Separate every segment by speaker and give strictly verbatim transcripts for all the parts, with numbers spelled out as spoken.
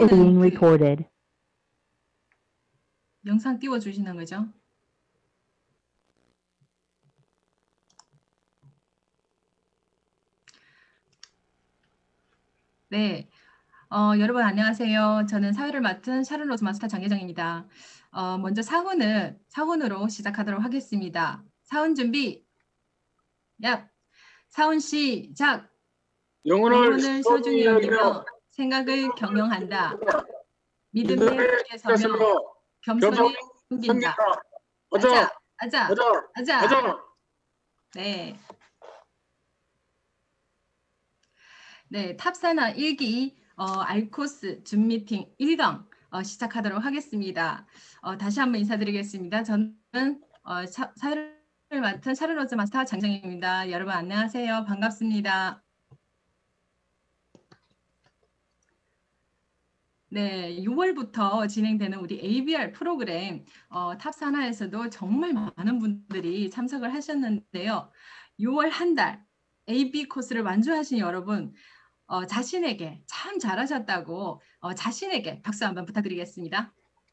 Speaker 1: is being
Speaker 2: 그
Speaker 1: recorded.
Speaker 2: 영상 띄워주시는 거죠? 네, 어, 여러분 안녕하세요. 저는 사회를 맡은 샤론 로즈 마스터 장계정입니다. 어, 먼저 사훈을 사훈으로 시작하도록 하겠습니다. 사훈 준비, 야, 사훈 시작.
Speaker 3: 영혼을
Speaker 2: 영혼을 소중히
Speaker 3: 소중히 여기며
Speaker 2: 여기며 생각을 경영한다. 믿음의
Speaker 3: 믿음의
Speaker 2: 깃에 서며
Speaker 3: 깃에서
Speaker 2: 겸손히
Speaker 3: 겸손히
Speaker 2: 숨긴다.
Speaker 3: 섬긴다.
Speaker 2: 아자,
Speaker 3: 아자,
Speaker 2: 아자,
Speaker 3: 아자,
Speaker 2: 아자.
Speaker 3: 아자.
Speaker 2: 네. 네, 탑사나 일 기 어, 알코스 줌 미팅 일 강 어, 시작하도록 하겠습니다. 어, 다시 한번 인사드리겠습니다. 저는 어, 사, 사회를 맡은 샤론 로즈 마스터 장정입니다. 여러분 안녕하세요. 반갑습니다. 네, 유월부터 진행되는 우리 에이비알 프로그램 어, 탑사나에서도 정말 많은 분들이 참석을 하셨는데요. 유월 한 달 에이비 코스를 완주하신 여러분 어, 자신에게 참 잘하셨다고 어, 자신에게 박수 한번 부탁드리겠습니다.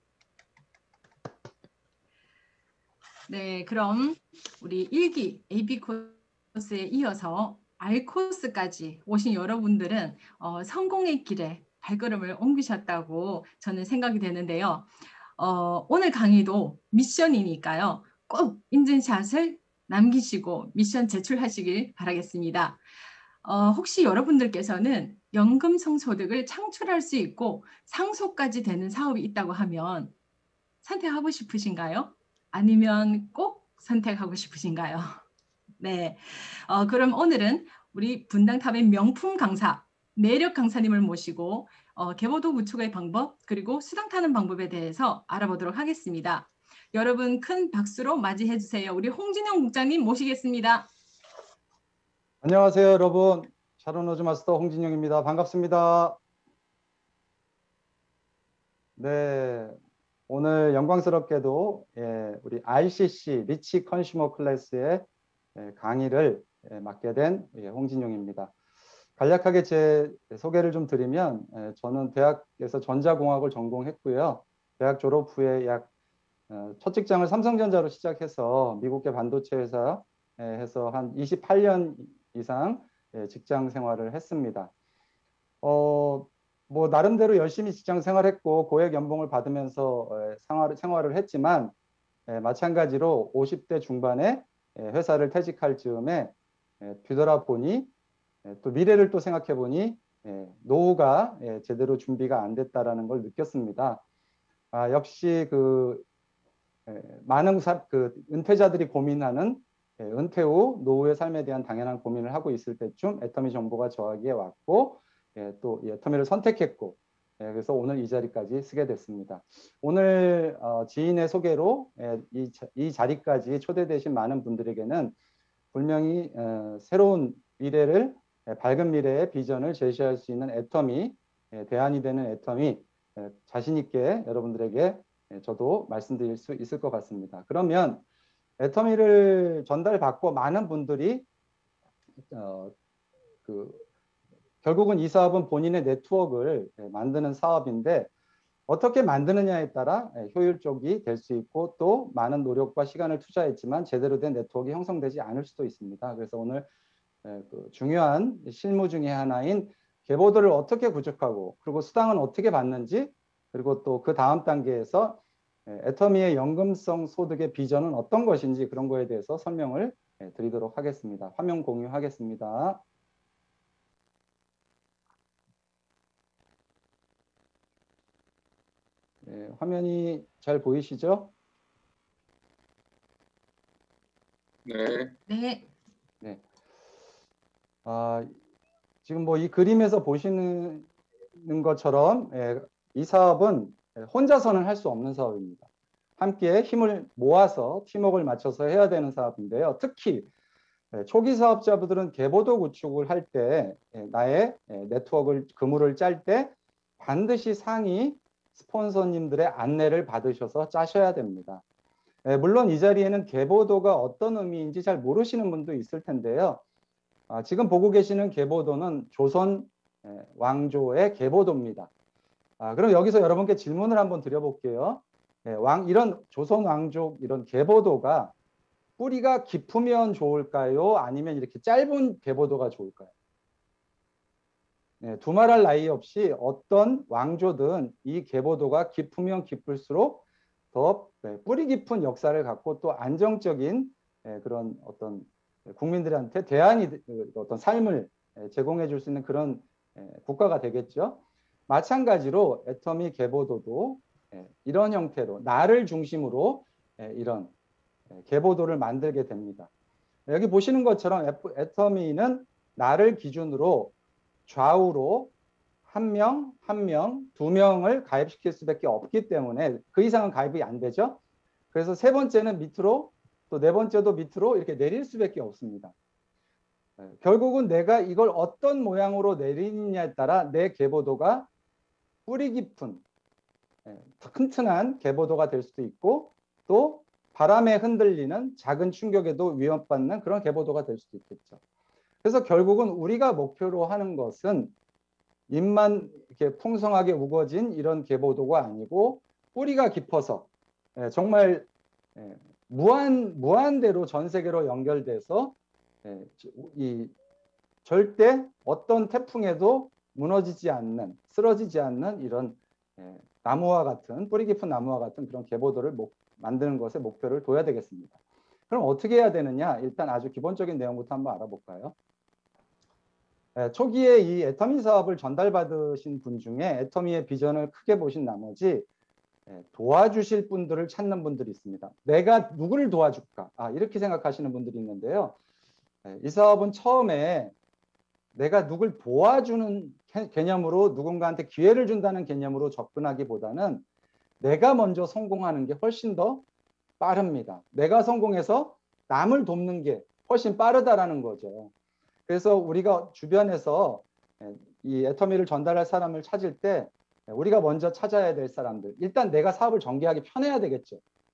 Speaker 2: 네, 그럼 우리 일 기 에이비 코스에 이어서 알 코스까지 오신 여러분들은 어, 성공의 길에 발걸음을 옮기셨다고 저는 생각이 되는데요. 어, 오늘 강의도 미션이니까요. 꼭 인증샷을 남기시고 미션 제출하시길 바라겠습니다. 어, 혹시 여러분들께서는 연금성소득을 창출할 수 있고 상속까지 되는 사업이 있다고 하면 선택하고 싶으신가요? 아니면 꼭 선택하고 싶으신가요? 네, 어, 그럼 오늘은 우리 분당탑의 명품 강사, 매력 강사님을 모시고 어, 개보도 구축의 방법 그리고 수당 타는 방법에 대해서 알아보도록 하겠습니다. 여러분 큰 박수로 맞이해 주세요. 우리 홍진영 국장님 모시겠습니다.
Speaker 4: 안녕하세요, 여러분. 샤론 로즈 마스터 홍진영입니다. 반갑습니다. 네, 오늘 영광스럽게도 예, 우리 아이씨씨 리치 컨슈머 클래스의 예, 강의를 예, 맡게 된 예, 홍진영입니다. 간략하게 제 소개를 좀 드리면 예, 저는 대학에서 전자공학을 전공했고요. 대학 졸업 후에 약 어, 첫 직장을 삼성전자로 시작해서 미국계 반도체 회사 예, 해서 한 이십팔 년 이상 예, 직장 생활을 했습니다. 어, 뭐 나름대로 열심히 직장 생활했고 고액 연봉을 받으면서 예, 생활, 생활을 했지만 예, 마찬가지로 오십 대 중반에 예, 회사를 퇴직할 즈음에 예, 뒤돌아보니 예, 또 미래를 또 생각해 보니 예, 노후가 예, 제대로 준비가 안 됐다라는 걸 느꼈습니다. 아, 역시 그 예, 많은 사, 그 은퇴자들이 고민하는 예, 은퇴 후 노후의 삶에 대한 당연한 고민을 하고 있을 때쯤 애터미 정보가 저에게 왔고 예, 또 애터미를 선택했고 예, 그래서 오늘 이 자리까지 쓰게 됐습니다. 오늘 어, 지인의 소개로 예, 이, 이 자리까지 초대되신 많은 분들에게는 분명히 어, 새로운 미래를 예, 밝은 미래의 비전을 제시할 수 있는 애터미 예, 대안이 되는 애터미 예, 자신 있게 여러분들에게 예, 저도 말씀드릴 수 있을 것 같습니다. 그러면 애터미를 전달받고 많은 분들이 어, 그 결국은 이 사업은 본인의 네트워크를 만드는 사업인데 어떻게 만드느냐에 따라 효율적이 될 수 있고 또 많은 노력과 시간을 투자했지만 제대로 된 네트워크가 형성되지 않을 수도 있습니다. 그래서 오늘 그 중요한 실무 중에 하나인 계보도를 어떻게 구축하고 그리고 수당은 어떻게 받는지 그리고 또 그 다음 단계에서 애터미의 연금성 소득의 비전은 어떤 것인지 그런 거에 대해서 설명을 드리도록 하겠습니다. 화면 공유하겠습니다. 네, 화면이 잘 보이시죠?
Speaker 3: 네.
Speaker 2: 네.
Speaker 4: 네. 아, 지금 뭐 이 그림에서 보시는 것처럼 예, 이 사업은 혼자서는 할 수 없는 사업입니다. 함께 힘을 모아서 팀워크를 맞춰서 해야 되는 사업인데요. 특히 예, 초기 사업자분들은 계보도 구축을 할 때 예, 나의 예, 네트워크를 그물을 짤 때 반드시 상위 스폰서님들의 안내를 받으셔서 짜셔야 됩니다. 예, 물론 이 자리에는 계보도가 어떤 의미인지 잘 모르시는 분도 있을 텐데요. 아, 지금 보고 계시는 계보도는 조선 예, 왕조의 계보도입니다. 아, 그럼 여기서 여러분께 질문을 한번 드려볼게요. 예, 왕 이런 조선 왕족 이런 계보도가 뿌리가 깊으면 좋을까요? 아니면 이렇게 짧은 계보도가 좋을까요? 예, 두말할 나위 없이 어떤 왕조든 이 계보도가 깊으면 깊을수록 더 뿌리 깊은 역사를 갖고 또 안정적인 그런 어떤 국민들한테 대안이 어떤 삶을 제공해 줄 수 있는 그런 국가가 되겠죠. 마찬가지로 애터미 계보도도 이런 형태로 나를 중심으로 이런 계보도를 만들게 됩니다. 여기 보시는 것처럼 애터미는 나를 기준으로 좌우로 한 명, 한 명, 두 명을 가입시킬 수밖에 없기 때문에 그 이상은 가입이 안 되죠. 그래서 세 번째는 밑으로 또 네 번째도 밑으로 이렇게 내릴 수밖에 없습니다. 결국은 내가 이걸 어떤 모양으로 내리느냐에 따라 내 계보도가 뿌리 깊은 튼튼한 계보도가 될 수도 있고 또 바람에 흔들리는 작은 충격에도 위협받는 그런 계보도가 될 수도 있겠죠. 그래서 결국은 우리가 목표로 하는 것은 잎만 이렇게 풍성하게 우거진 이런 계보도가 아니고 뿌리가 깊어서 정말 무한 무한대로 전 세계로 연결돼서 이 절대 어떤 태풍에도 무너지지 않는 쓰러지지 않는 이런 나무와 같은 뿌리 깊은 나무와 같은 그런 계보도를 만드는 것에 목표를 둬야 되겠습니다. 그럼 어떻게 해야 되느냐? 일단 아주 기본적인 내용부터 한번 알아볼까요? 초기에 이 애터미 사업을 전달받으신 분 중에 애터미의 비전을 크게 보신 나머지 도와주실 분들을 찾는 분들이 있습니다. 내가 누구를 도와줄까? 아, 이렇게 생각하시는 분들이 있는데요. 이 사업은 처음에 내가 누굴 도와주는 개념으로 누군가한테 기회를 준다는 개념으로 접근하기보다는 내가 먼저 성공하는 게 훨씬 더 빠릅니다. 내가 성공해서 남을 돕는 게 훨씬 빠르다라는 거죠. 그래서 우리가 주변에서 이 애터미를 전달할 사람을 찾을 때 우리가 먼저 찾아야 될 사람들, 일단 내가 사업을 전개하기 편해야 되겠죠.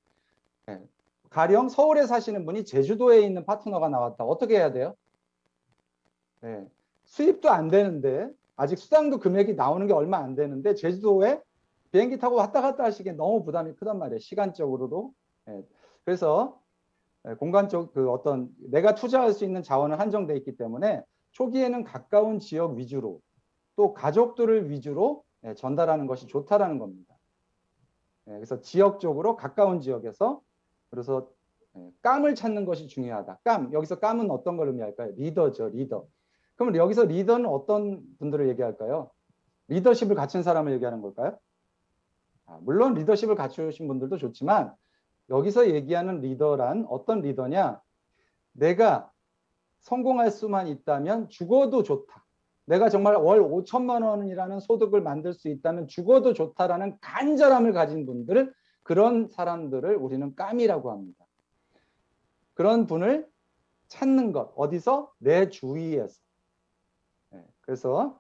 Speaker 4: 가령 서울에 사시는 분이 제주도에 있는 파트너가 나왔다. 어떻게 해야 돼요? 네. 수입도 안 되는데 아직 수당도 금액이 나오는 게 얼마 안 되는데 제주도에 비행기 타고 왔다 갔다 하시기엔 너무 부담이 크단 말이에요. 시간적으로도. 네. 그래서 공간적 그 어떤 내가 투자할 수 있는 자원은 한정돼 있기 때문에 초기에는 가까운 지역 위주로 또 가족들을 위주로 전달하는 것이 좋다라는 겁니다. 그래서 지역적으로 가까운 지역에서 그래서 깜을 찾는 것이 중요하다. 깜, 여기서 깜은 어떤 걸 의미할까요? 리더죠, 리더. 그럼 여기서 리더는 어떤 분들을 얘기할까요? 리더십을 갖춘 사람을 얘기하는 걸까요? 아, 물론 리더십을 갖추신 분들도 좋지만 여기서 얘기하는 리더란 어떤 리더냐? 내가 성공할 수만 있다면 죽어도 좋다. 내가 정말 월 오천만 원이라는 소득을 만들 수 있다면 죽어도 좋다라는 간절함을 가진 분들, 그런 사람들을 우리는 깜이라고 합니다. 그런 분을 찾는 것, 어디서? 내 주위에서. 그래서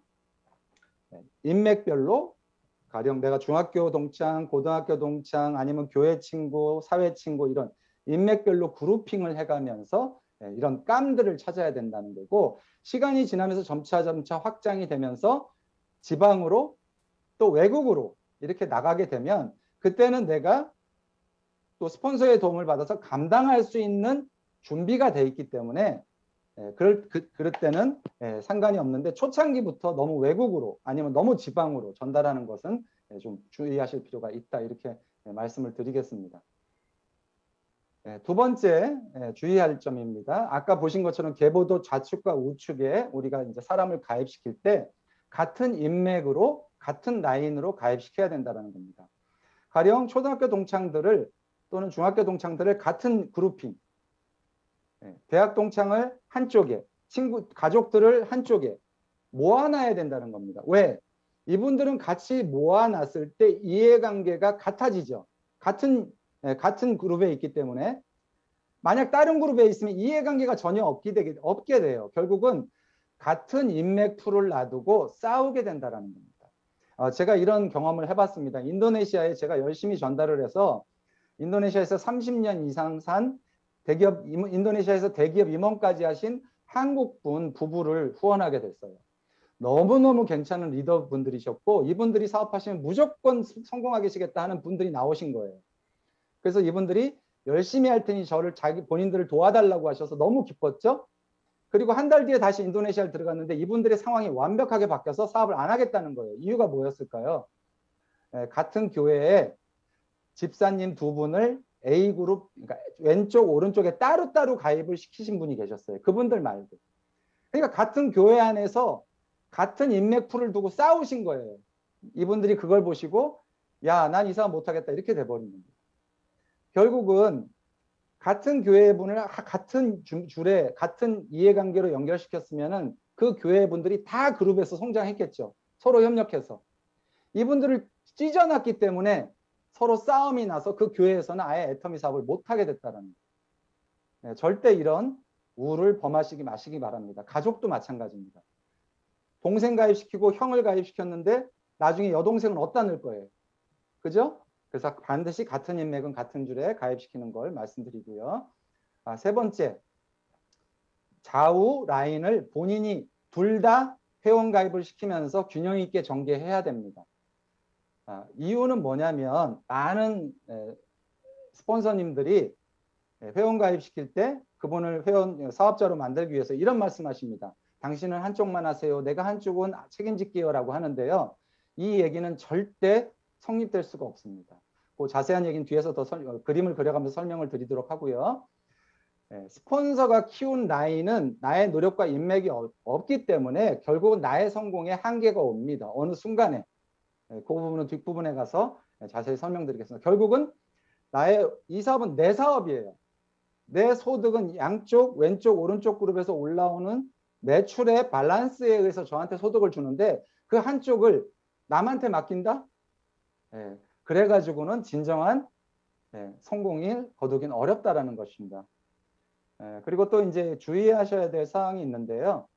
Speaker 4: 인맥별로 가령 내가 중학교 동창, 고등학교 동창, 아니면 교회 친구, 사회 친구 이런 인맥별로 그룹핑을 해가면서 이런 깜들을 찾아야 된다는 거고, 시간이 지나면서 점차 점차 확장이 되면서 지방으로 또 외국으로 이렇게 나가게 되면 그때는 내가 또 스폰서의 도움을 받아서 감당할 수 있는 준비가 돼 있기 때문에 그럴, 그, 그럴 때는 상관이 없는데 초창기부터 너무 외국으로 아니면 너무 지방으로 전달하는 것은 좀 주의하실 필요가 있다, 이렇게 말씀을 드리겠습니다. 두 번째 주의할 점입니다. 아까 보신 것처럼 계보도 좌측과 우측에 우리가 이제 사람을 가입시킬 때 같은 인맥으로 같은 라인으로 가입시켜야 된다는 겁니다. 가령 초등학교 동창들을 또는 중학교 동창들을 같은 그룹핑, 대학 동창을 한쪽에, 친구, 가족들을 한쪽에 모아놔야 된다는 겁니다. 왜? 이분들은 같이 모아놨을 때 이해관계가 같아지죠. 같은, 같은 그룹에 있기 때문에. 만약 다른 그룹에 있으면 이해관계가 전혀 없게, 되게, 없게 돼요. 결국은 같은 인맥 풀을 놔두고 싸우게 된다는 겁니다. 어, 제가 이런 경험을 해봤습니다. 인도네시아에 제가 열심히 전달을 해서 인도네시아에서 삼십 년 이상 산 대기업, 인도네시아에서 대기업 임원까지 하신 한국분 부부를 후원하게 됐어요. 너무너무 괜찮은 리더분들이셨고 이분들이 사업하시면 무조건 성공하시겠다 하는 분들이 나오신 거예요. 그래서 이분들이 열심히 할 테니 저를 자기 본인들을 도와달라고 하셔서 너무 기뻤죠. 그리고 한 달 뒤에 다시 인도네시아를 들어갔는데 이분들의 상황이 완벽하게 바뀌어서 사업을 안 하겠다는 거예요. 이유가 뭐였을까요? 예, 같은 교회에 집사님 두 분을 A그룹, 그러니까 왼쪽 오른쪽에 따로따로 가입을 시키신 분이 계셨어요. 그분들 말고. 그러니까 같은 교회 안에서 같은 인맥풀을 두고 싸우신 거예요. 이분들이 그걸 보시고 야, 난 이 사람 못하겠다 이렇게 돼버린 겁니다. 결국은 같은 교회 분을 같은 줄에 같은 이해관계로 연결시켰으면은 그 교회 분들이 다 그룹에서 성장했겠죠. 서로 협력해서. 이분들을 찢어놨기 때문에 서로 싸움이 나서 그 교회에서는 아예 애터미 사업을 못하게 됐다는 거예요. 네, 절대 이런 우를 범하시기 마시기 바랍니다. 가족도 마찬가지입니다. 동생 가입시키고 형을 가입시켰는데 나중에 여동생은 어디다 넣을 거예요. 그죠? 그래서 반드시 같은 인맥은 같은 줄에 가입시키는 걸 말씀드리고요. 아, 세 번째, 좌우 라인을 본인이 둘 다 회원 가입을 시키면서 균형 있게 전개해야 됩니다. 아, 이유는 뭐냐면 많은 에, 스폰서님들이 회원 가입시킬 때 그분을 회원 사업자로 만들기 위해서 이런 말씀하십니다. 당신은 한쪽만 하세요. 내가 한쪽은 책임질게요 라고 하는데요. 이 얘기는 절대 성립될 수가 없습니다. 그 자세한 얘기는 뒤에서 더 설, 그림을 그려가면서 설명을 드리도록 하고요. 예, 스폰서가 키운 라인은 나의 노력과 인맥이 어, 없기 때문에 결국은 나의 성공에 한계가 옵니다. 어느 순간에. 예, 그 부분은 뒷부분에 가서 자세히 설명드리겠습니다. 결국은 나의 이 사업은 내 사업이에요. 내 소득은 양쪽 왼쪽 오른쪽 그룹에서 올라오는 매출의 밸런스에 의해서 저한테 소득을 주는데 그 한쪽을 남한테 맡긴다? 예, 그래가지고는 진정한 예, 성공을 거두긴 어렵다라는 것입니다. 예, 그리고 또 이제 주의하셔야 될 사항이 있는데요.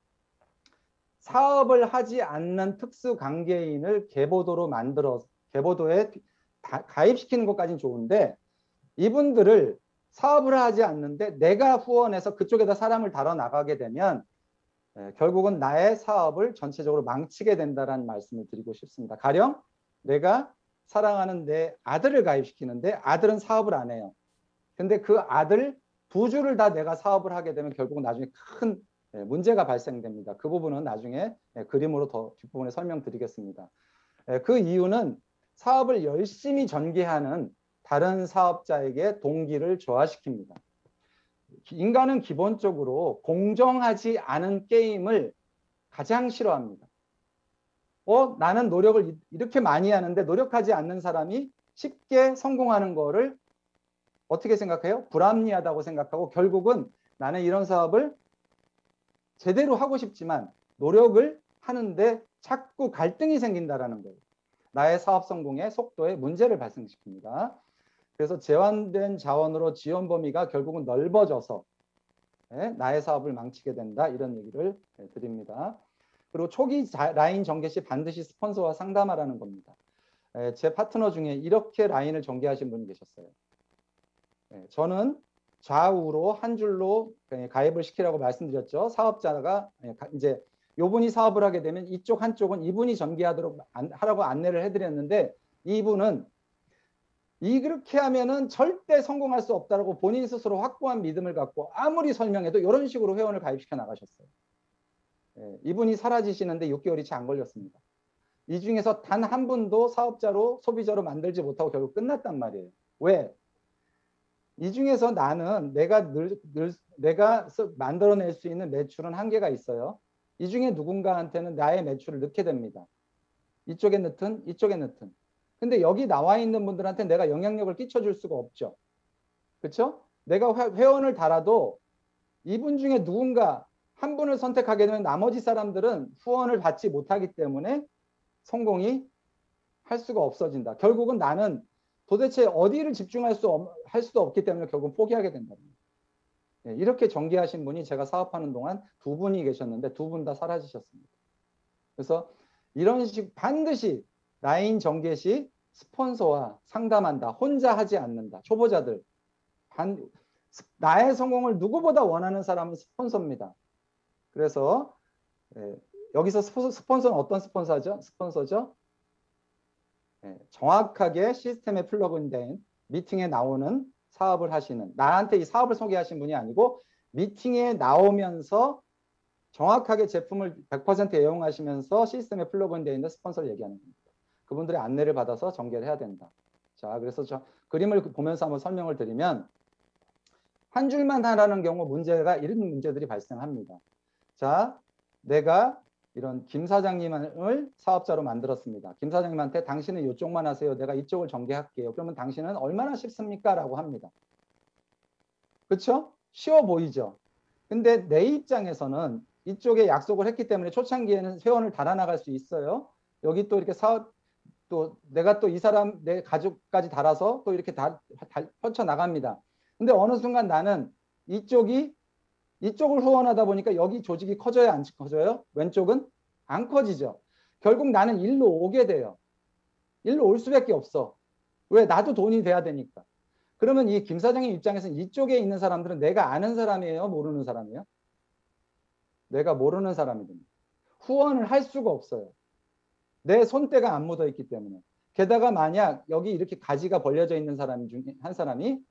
Speaker 4: 사업을 하지 않는 특수 관계인을 계보도로 만들어 계보도에 가입시키는 것까지는 좋은데 이분들을 사업을 하지 않는데 내가 후원해서 그쪽에다 사람을 달아 나가게 되면 예, 결국은 나의 사업을 전체적으로 망치게 된다는 말씀을 드리고 싶습니다. 가령 내가 사랑하는 내 아들을 가입시키는데 아들은 사업을 안 해요. 근데 그 아들 두 줄을 다 내가 사업을 하게 되면 결국은 나중에 큰 문제가 발생됩니다. 그 부분은 나중에 그림으로 더 뒷부분에 설명드리겠습니다. 그 이유는 사업을 열심히 전개하는 다른 사업자에게 동기를 저하시킵니다. 인간은 기본적으로 공정하지 않은 게임을 가장 싫어합니다. 어, 나는 노력을 이렇게 많이 하는데 노력하지 않는 사람이 쉽게 성공하는 거를 어떻게 생각해요? 불합리하다고 생각하고 결국은 나는 이런 사업을 제대로 하고 싶지만 노력을 하는데 자꾸 갈등이 생긴다라는 거예요. 나의 사업 성공의 속도에 문제를 발생시킵니다. 그래서 제한된 자원으로 지원 범위가 결국은 넓어져서 나의 사업을 망치게 된다 이런 얘기를 드립니다. 그리고 초기 라인 전개 시 반드시 스폰서와 상담하라는 겁니다. 제 파트너 중에 이렇게 라인을 전개하신 분이 계셨어요. 저는 좌우로 한 줄로 가입을 시키라고 말씀드렸죠. 사업자가 이제 요분이 사업을 하게 되면 이쪽 한쪽은 이분이 전개하도록 하라고 안내를 해드렸는데 이분은 이렇게 하면은 절대 성공할 수 없다라고 본인 스스로 확고한 믿음을 갖고 아무리 설명해도 이런 식으로 회원을 가입시켜 나가셨어요. 예, 이분이 사라지시는데 육 개월이 채 안 걸렸습니다. 이 중에서 단 한 분도 사업자로 소비자로 만들지 못하고 결국 끝났단 말이에요. 왜? 이 중에서 나는 내가 늘, 늘 내가 만들어낼 수 있는 매출은 한계가 있어요. 이 중에 누군가한테는 나의 매출을 넣게 됩니다. 이쪽에 넣든 이쪽에 넣든. 근데 여기 나와 있는 분들한테 내가 영향력을 끼쳐줄 수가 없죠. 그렇죠? 내가 회원을 달아도 이분 중에 누군가 한 분을 선택하게 되면 나머지 사람들은 후원을 받지 못하기 때문에 성공이 할 수가 없어진다. 결국은 나는 도대체 어디를 집중할 수 없, 할 수도 없기 때문에 결국 포기하게 된다. 네, 이렇게 전개하신 분이 제가 사업하는 동안 두 분이 계셨는데 두 분 다 사라지셨습니다. 그래서 이런 식 반드시 라인 전개 시 스폰서와 상담한다. 혼자 하지 않는다. 초보자들. 반, 나의 성공을 누구보다 원하는 사람은 스폰서입니다. 그래서 예, 여기서 스포- 스폰서는 어떤 스폰서죠? 스폰서죠? 네, 정확하게 시스템에 플러그인된 미팅에 나오는 사업을 하시는, 나한테 이 사업을 소개하신 분이 아니고 미팅에 나오면서 정확하게 제품을 백 퍼센트 애용하시면서 시스템에 플러그인되어 있는 스폰서를 얘기하는 겁니다. 그분들의 안내를 받아서 전개를 해야 된다. 자, 그래서 저 그림을 보면서 한번 설명을 드리면, 한 줄만 하라는 경우 문제가 이런 문제들이 발생합니다. 자, 내가 이런 김 사장님을 사업자로 만들었습니다. 김 사장님한테 당신은 이쪽만 하세요. 내가 이쪽을 전개할게요. 그러면 당신은 얼마나 쉽습니까? 라고 합니다. 그렇죠? 쉬워 보이죠? 근데 내 입장에서는 이쪽에 약속을 했기 때문에 초창기에는 회원을 달아나갈 수 있어요. 여기 또 이렇게 사업, 또 내가 또 이 사람, 내 가족까지 달아서 또 이렇게 다, 다 펼쳐나갑니다. 근데 어느 순간 나는 이쪽이 이쪽을 후원하다 보니까 여기 조직이 커져야 안 커져요? 왼쪽은 안 커지죠. 결국 나는 일로 오게 돼요. 일로 올 수밖에 없어. 왜? 나도 돈이 돼야 되니까. 그러면 이 김 사장님 입장에서는 이쪽에 있는 사람들은 내가 아는 사람이에요? 모르는 사람이에요? 내가 모르는 사람이 됩니다. 후원을 할 수가 없어요. 내 손때가 안 묻어 있기 때문에. 게다가 만약 여기 이렇게 가지가 벌려져 있는 사람 중에 한 사람이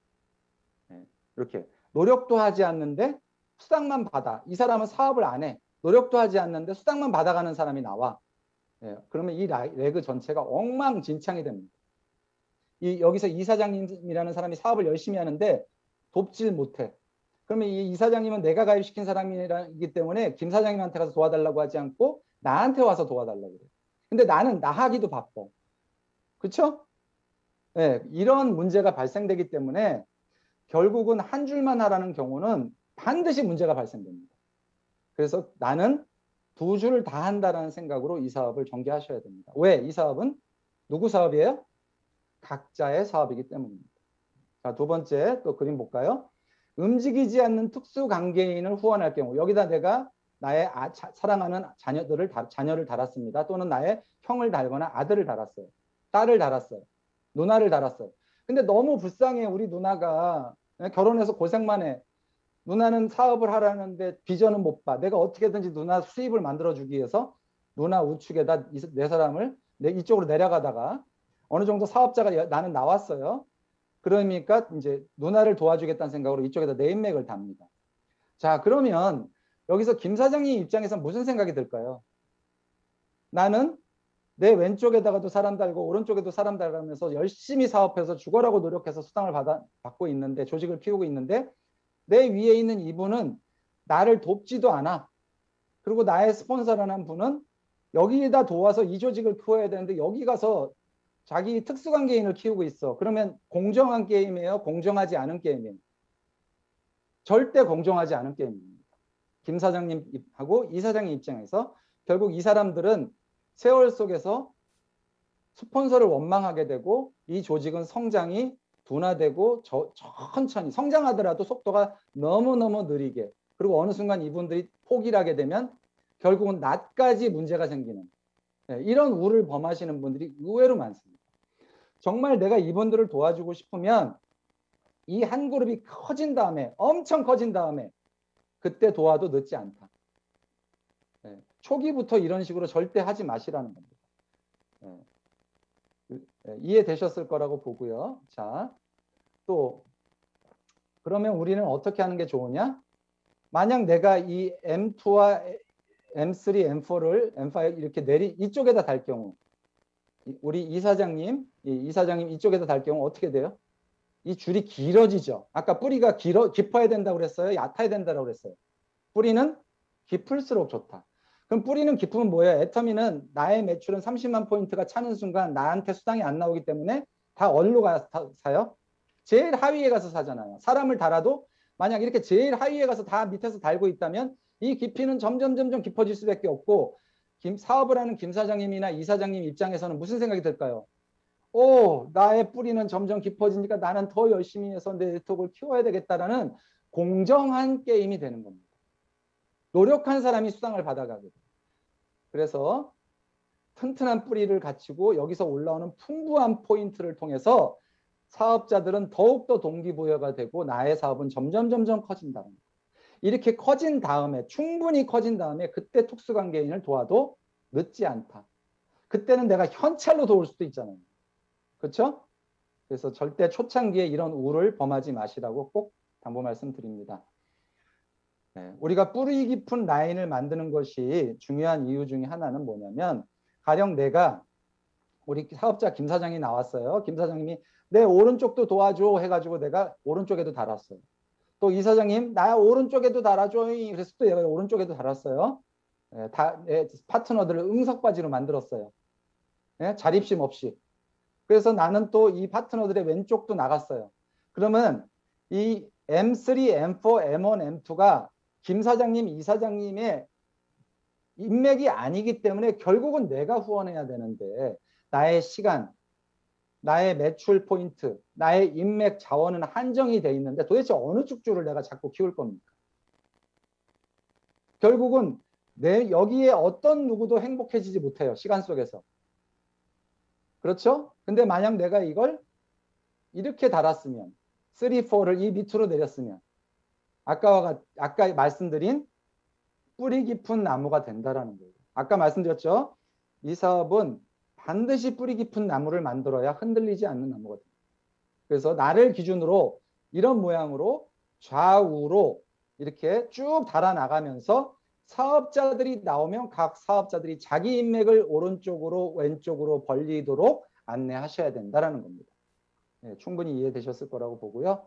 Speaker 4: 이렇게 노력도 하지 않는데 수당만 받아. 이 사람은 사업을 안 해. 노력도 하지 않는데 수당만 받아가는 사람이 나와. 예, 그러면 이 레그 전체가 엉망진창이 됩니다. 이 여기서 이 사장님이라는 사람이 사업을 열심히 하는데 돕질 못해. 그러면 이 이사장님은 내가 가입시킨 사람이기 때문에 김 사장님한테 가서 도와달라고 하지 않고 나한테 와서 도와달라고 그래. 근데 나는 나 하기도 바빠. 그렇죠? 네, 이런 문제가 발생되기 때문에 결국은 한 줄만 하라는 경우는 반드시 문제가 발생됩니다. 그래서 나는 두 줄 다 한다라는 생각으로 이 사업을 전개하셔야 됩니다. 왜? 이 사업은 누구 사업이에요? 각자의 사업이기 때문입니다. 자, 두 번째 또 그림 볼까요? 움직이지 않는 특수관계인을 후원할 경우, 여기다 내가 나의 아, 자, 사랑하는 자녀들을 다, 자녀를 달았습니다. 또는 나의 형을 달거나 아들을 달았어요. 딸을 달았어요. 누나를 달았어요. 근데 너무 불쌍해. 우리 누나가 결혼해서 고생만 해. 누나는 사업을 하라는데 비전은 못 봐. 내가 어떻게든지 누나 수입을 만들어주기 위해서 누나 우측에다 내 사람을 내 이쪽으로 내려가다가 어느 정도 사업자가 나는 나왔어요. 그러니까 이제 누나를 도와주겠다는 생각으로 이쪽에다 네임맥을 답니다. 자, 그러면 여기서 김 사장님 입장에서 무슨 생각이 들까요? 나는 내 왼쪽에다가도 사람 달고 오른쪽에도 사람 달면서 열심히 사업해서 죽어라고 노력해서 수당을 받아, 받고 있는데, 조직을 키우고 있는데 내 위에 있는 이분은 나를 돕지도 않아. 그리고 나의 스폰서라는 분은 여기다 도와서 이 조직을 키워야 되는데 여기 가서 자기 특수관계인을 키우고 있어. 그러면 공정한 게임이에요? 공정하지 않은 게임이에요? 절대 공정하지 않은 게임입니다. 김 사장님하고 이 사장님 입장에서 결국 이 사람들은 세월 속에서 스폰서를 원망하게 되고 이 조직은 성장이 둔화되고 저, 천천히 성장하더라도 속도가 너무너무 느리게, 그리고 어느 순간 이분들이 포기를 하게 되면 결국은 나까지 문제가 생기는, 네, 이런 우를 범하시는 분들이 의외로 많습니다. 정말 내가 이분들을 도와주고 싶으면 이 한 그룹이 커진 다음에, 엄청 커진 다음에 그때 도와도 늦지 않다. 네, 초기부터 이런 식으로 절대 하지 마시라는 겁니다. 네. 이해되셨을 거라고 보고요. 자, 또 그러면 우리는 어떻게 하는 게 좋으냐? 만약 내가 이 엠 투와 엠 쓰리, 엠 포를 엠 파이브 이렇게 내리 이쪽에다 달 경우, 우리 이사장님, 이 이사장님 이쪽에다 달 경우 어떻게 돼요? 이 줄이 길어지죠. 아까 뿌리가 길어 깊어야 된다고 그랬어요? 얕아야 된다고 그랬어요? 뿌리는 깊을수록 좋다. 그럼 뿌리는 깊으면 뭐예요? 애터미는 나의 매출은 삼십만 포인트가 차는 순간 나한테 수당이 안 나오기 때문에 다 어디로 가서 사요? 제일 하위에 가서 사잖아요. 사람을 달아도 만약 이렇게 제일 하위에 가서 다 밑에서 달고 있다면 이 깊이는 점점 점점 깊어질 수밖에 없고, 김, 사업을 하는 김 사장님이나 이 사장님 입장에서는 무슨 생각이 들까요? 오, 나의 뿌리는 점점 깊어지니까 나는 더 열심히 해서 내 네트워크를 키워야 되겠다라는 공정한 게임이 되는 겁니다. 노력한 사람이 수당을 받아가게 돼요. 그래서 튼튼한 뿌리를 갖추고 여기서 올라오는 풍부한 포인트를 통해서 사업자들은 더욱더 동기부여가 되고 나의 사업은 점점 점점 커진다. 이렇게 커진 다음에 충분히 커진 다음에 그때 특수관계인을 도와도 늦지 않다. 그때는 내가 현찰로 도울 수도 있잖아요. 그렇죠? 그래서 절대 초창기에 이런 우를 범하지 마시라고 꼭 당부 말씀드립니다. 네, 우리가 뿌리 깊은 라인을 만드는 것이 중요한 이유 중에 하나는 뭐냐면 가령 내가 우리 사업자 김 사장이 나왔어요. 김 사장님이 내 오른쪽도 도와줘 해가지고 내가 오른쪽에도 달았어요. 또 이 사장님 나 오른쪽에도 달아줘. 그래서 또 얘가 오른쪽에도 달았어요. 네, 다 네, 파트너들을 응석바지로 만들었어요. 네, 자립심 없이. 그래서 나는 또 이 파트너들의 왼쪽도 나갔어요. 그러면 이 엠 쓰리, 엠 포, 엠 원, 엠 투가 김 사장님, 이 사장님의 인맥이 아니기 때문에 결국은 내가 후원해야 되는데 나의 시간, 나의 매출 포인트, 나의 인맥 자원은 한정이 돼 있는데 도대체 어느 축주를 내가 자꾸 키울 겁니까? 결국은 내 여기에 어떤 누구도 행복해지지 못해요. 시간 속에서. 그렇죠? 근데 만약 내가 이걸 이렇게 달았으면 쓰리, 포를 이 밑으로 내렸으면 아까와 같, 아까 말씀드린 뿌리 깊은 나무가 된다라는 거예요. 아까 말씀드렸죠? 이 사업은 반드시 뿌리 깊은 나무를 만들어야 흔들리지 않는 나무가 됩니다. 그래서 나를 기준으로 이런 모양으로 좌우로 이렇게 쭉 달아나가면서 사업자들이 나오면 각 사업자들이 자기 인맥을 오른쪽으로 왼쪽으로 벌리도록 안내하셔야 된다는 겁니다. 네, 충분히 이해되셨을 거라고 보고요.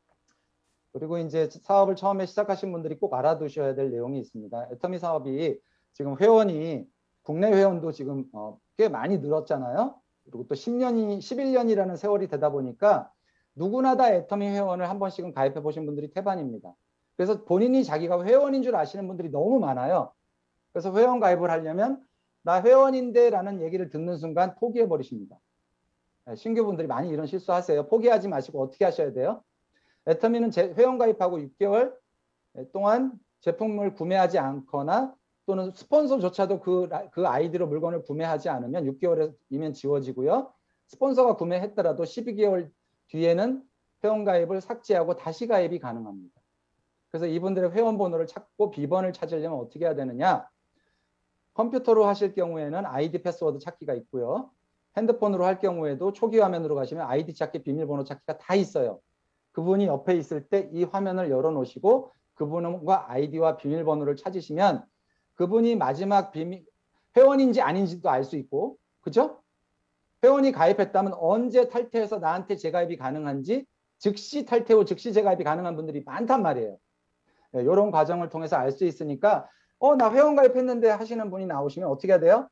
Speaker 4: 그리고 이제 사업을 처음에 시작하신 분들이 꼭 알아두셔야 될 내용이 있습니다. 애터미 사업이 지금 회원이 국내 회원도 지금 어, 꽤 많이 늘었잖아요. 그리고 또 십 년이 십일 년이라는 세월이 되다 보니까 누구나 다 애터미 회원을 한 번씩은 가입해 보신 분들이 태반입니다. 그래서 본인이 자기가 회원인 줄 아시는 분들이 너무 많아요. 그래서 회원 가입을 하려면 나 회원인데 라는 얘기를 듣는 순간 포기해 버리십니다. 신규분들이 많이 이런 실수하세요. 포기하지 마시고 어떻게 하셔야 돼요? 애터미는 회원 가입하고 육 개월 동안 제품을 구매하지 않거나 또는 스폰서조차도 그, 그 아이디로 물건을 구매하지 않으면 육 개월이면 지워지고요. 스폰서가 구매했더라도 십이 개월 뒤에는 회원 가입을 삭제하고 다시 가입이 가능합니다. 그래서 이분들의 회원 번호를 찾고 비번을 찾으려면 어떻게 해야 되느냐? 컴퓨터로 하실 경우에는 아이디 패스워드 찾기가 있고요. 핸드폰으로 할 경우에도 초기 화면으로 가시면 아이디 찾기, 비밀번호 찾기가 다 있어요. 그분이 옆에 있을 때 이 화면을 열어놓으시고 그분과 아이디와 비밀번호를 찾으시면 그분이 마지막 비밀, 회원인지 아닌지도 알 수 있고, 그죠? 회원이 가입했다면 언제 탈퇴해서 나한테 재가입이 가능한지 즉시 탈퇴 후 즉시 재가입이 가능한 분들이 많단 말이에요. 네, 이런 과정을 통해서 알 수 있으니까 어, 나 회원 가입했는데 하시는 분이 나오시면 어떻게 해야 돼요?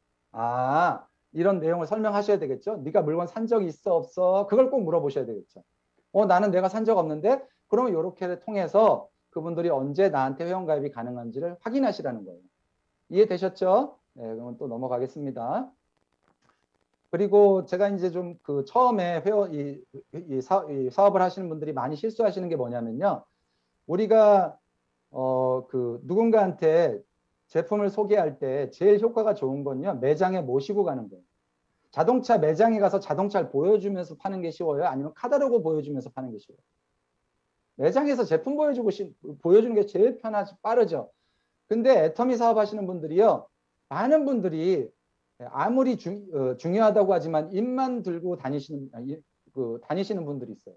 Speaker 4: 아, 이런 내용을 설명하셔야 되겠죠. 네가 물건 산 적이 있어 없어? 그걸 꼭 물어보셔야 되겠죠. 어, 나는 내가 산 적 없는데 그러면 이렇게 통해서 그분들이 언제 나한테 회원 가입이 가능한지를 확인하시라는 거예요. 이해되셨죠? 네, 그러면 또 넘어가겠습니다. 그리고 제가 이제 좀 그 처음에 회원 이, 이, 사, 이 사업을 하시는 분들이 많이 실수하시는 게 뭐냐면요. 우리가 어 그 누군가한테 제품을 소개할 때 제일 효과가 좋은 건요. 매장에 모시고 가는 거예요. 자동차 매장에 가서 자동차를 보여주면서 파는 게 쉬워요? 아니면 카탈로그 보여주면서 파는 게 쉬워요? 매장에서 제품 보여주고 시, 보여주는 게 제일 편하지 빠르죠. 근데 애터미 사업 하시는 분들이요. 많은 분들이 아무리 중, 어, 중요하다고 하지만 입만 들고 다니시는, 그, 다니시는 분들이 있어요.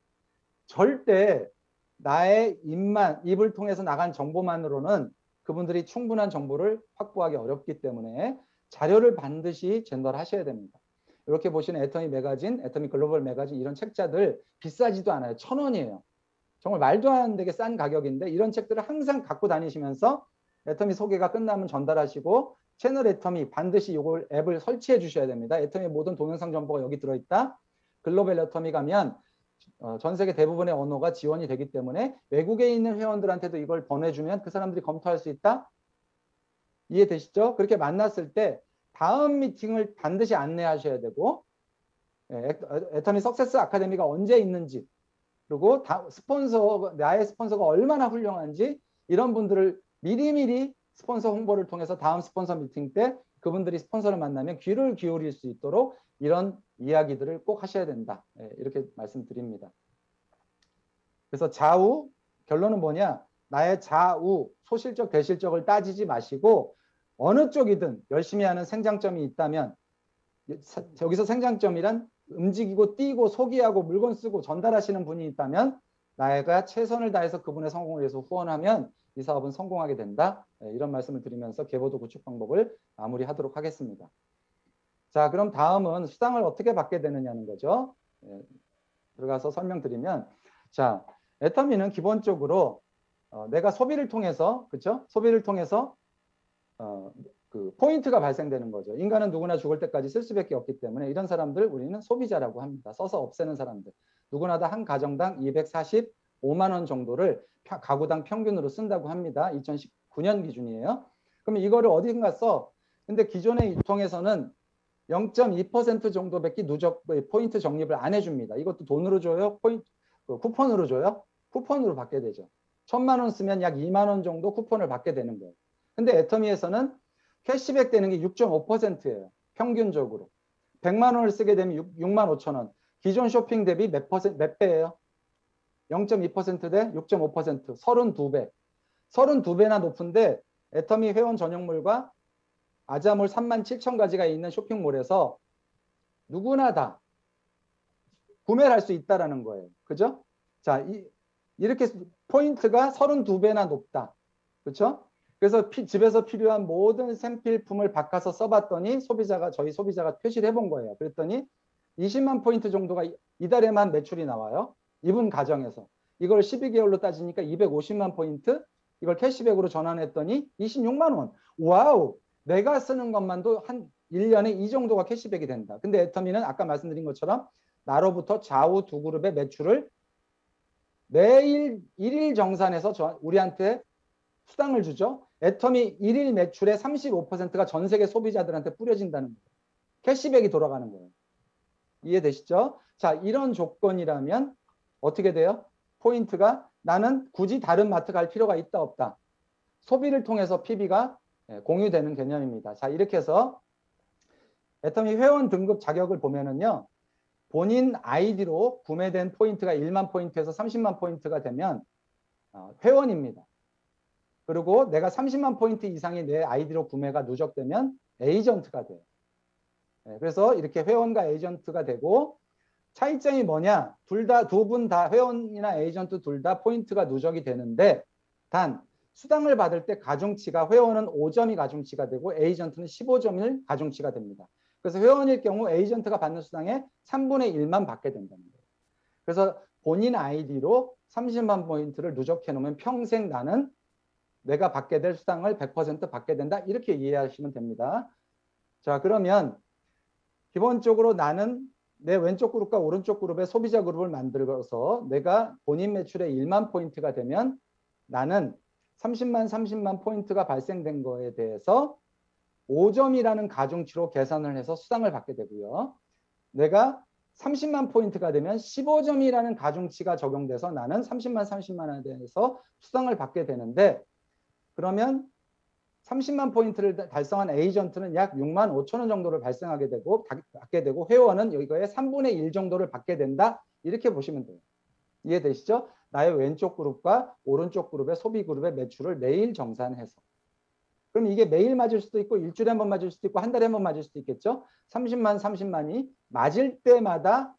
Speaker 4: 절대 나의 입만, 입을 통해서 나간 정보만으로는 그분들이 충분한 정보를 확보하기 어렵기 때문에 자료를 반드시 전달하셔야 됩니다. 이렇게 보시는 애터미 매거진, 애터미 글로벌 매거진 이런 책자들 비싸지도 않아요. 천 원이에요. 정말 말도 안 되게 싼 가격인데 이런 책들을 항상 갖고 다니시면서 애터미 소개가 끝나면 전달하시고 채널 애터미 반드시 이걸 앱을 설치해 주셔야 됩니다. 애터미 모든 동영상 정보가 여기 들어있다. 글로벌 애터미 가면 어, 전 세계 대부분의 언어가 지원이 되기 때문에 외국에 있는 회원들한테도 이걸 보내주면 그 사람들이 검토할 수 있다. 이해되시죠? 그렇게 만났을 때 다음 미팅을 반드시 안내하셔야 되고 예, 애터미 석세스 아카데미가 언제 있는지 그리고 다, 스폰서, 나의 스폰서가 얼마나 훌륭한지 이런 분들을 미리미리 스폰서 홍보를 통해서 다음 스폰서 미팅 때 그분들이 스폰서를 만나면 귀를 기울일 수 있도록 이런 이야기들을 꼭 하셔야 된다. 예, 이렇게 말씀드립니다. 그래서 좌우 결론은 뭐냐? 나의 좌우 소실적 대실적을 따지지 마시고 어느 쪽이든 열심히 하는 생장점이 있다면, 여기서 생장점이란 움직이고 뛰고 소기하고 물건 쓰고 전달하시는 분이 있다면 나가 최선을 다해서 그분의 성공을 위해서 후원하면 이 사업은 성공하게 된다. 이런 말씀을 드리면서 계보도 구축 방법을 마무리하도록 하겠습니다. 자, 그럼 다음은 수당을 어떻게 받게 되느냐는 거죠. 들어가서 설명드리면, 자, 애터미는 기본적으로 어, 내가 소비를 통해서, 그렇죠? 소비를 통해서 어, 그 포인트가 발생되는 거죠. 인간은 누구나 죽을 때까지 쓸 수밖에 없기 때문에 이런 사람들 우리는 소비자라고 합니다. 써서 없애는 사람들. 누구나 다 한 가정당 이백사십오만 원 정도를 가구당 평균으로 쓴다고 합니다. 이천십구 년 기준이에요. 그러면 이거를 어딘가 써? 근데 기존의 유통에서는 영 점 이 퍼센트 정도밖에 누적 포인트 적립을 안 해줍니다. 이것도 돈으로 줘요? 포인트, 쿠폰으로 줘요? 쿠폰으로 받게 되죠. 천만 원 쓰면 약 이만 원 정도 쿠폰을 받게 되는 거예요. 근데 애터미에서는 캐시백 되는 게 육 점 오 퍼센트예요. 평균적으로. 백만 원을 쓰게 되면 육만 오천 원. 기존 쇼핑 대비 몇 퍼센트, 몇 배예요? 영 점 이 퍼센트 대 육 점 오 퍼센트. 삼십이 배. 삼십이 배나 높은데 애터미 회원 전용물과 아자몰 삼만 칠천 가지가 있는 쇼핑몰에서 누구나 다 구매를 할 수 있다는 거예요. 그죠? 자, 이, 이렇게 포인트가 삼십이 배나 높다. 그렇죠? 그래서 피, 집에서 필요한 모든 생필품을 바꿔서 써봤더니 소비자가, 저희 소비자가 표시를 해본 거예요. 그랬더니 이십만 포인트 정도가 이달에만 매출이 나와요. 이분 가정에서. 이걸 십이 개월로 따지니까 이백오십만 포인트, 이걸 캐시백으로 전환했더니 이십육만 원. 와우! 내가 쓰는 것만도 한 일 년에 이 정도가 캐시백이 된다. 근데 애터미는 아까 말씀드린 것처럼 나로부터 좌우 두 그룹의 매출을 매일 일일 정산해서 저, 우리한테 수당을 주죠. 애터미 일일 매출의 삼십오 퍼센트가 전 세계 소비자들한테 뿌려진다는 거예요. 캐시백이 돌아가는 거예요. 이해되시죠? 자, 이런 조건이라면 어떻게 돼요? 포인트가 나는 굳이 다른 마트 갈 필요가 있다 없다. 소비를 통해서 피비가 공유되는 개념입니다. 자, 이렇게 해서 애터미 회원 등급 자격을 보면은요. 본인 아이디로 구매된 포인트가 일만 포인트에서 삼십만 포인트가 되면 회원입니다. 그리고 내가 삼십만 포인트 이상이 내 아이디로 구매가 누적되면 에이전트가 돼요. 그래서 이렇게 회원과 에이전트가 되고 차이점이 뭐냐? 둘 다, 두 분 다 회원이나 에이전트 둘 다 포인트가 누적이 되는데 단 수당을 받을 때 가중치가 회원은 오 점이 가중치가 되고 에이전트는 십오 점이 가중치가 됩니다. 그래서 회원일 경우 에이전트가 받는 수당의 삼분의 일만 받게 된다는 거예요. 그래서 본인 아이디로 삼십만 포인트를 누적해 놓으면 평생 나는 내가 받게 될 수당을 백 퍼센트 받게 된다. 이렇게 이해하시면 됩니다. 자, 그러면 기본적으로 나는 내 왼쪽 그룹과 오른쪽 그룹의 소비자 그룹을 만들어서 내가 본인 매출의 일만 포인트가 되면 나는 삼십만 삼십만 포인트가 발생된 거에 대해서 오 점이라는 가중치로 계산을 해서 수당을 받게 되고요. 내가 삼십만 포인트가 되면 십오 점이라는 가중치가 적용돼서 나는 삼십만 삼십만에 대해서 수당을 받게 되는데 그러면 삼십만 포인트를 달성한 에이전트는 약 육만 오천 원 정도를 발생하게 되고 받게 되고 회원은 이거의 삼분의 일 정도를 받게 된다. 이렇게 보시면 돼요. 이해되시죠? 나의 왼쪽 그룹과 오른쪽 그룹의 소비 그룹의 매출을 매일 정산해서. 그럼 이게 매일 맞을 수도 있고 일주일에 한 번 맞을 수도 있고 한 달에 한 번 맞을 수도 있겠죠. 삼십만 삼십만이 맞을 때마다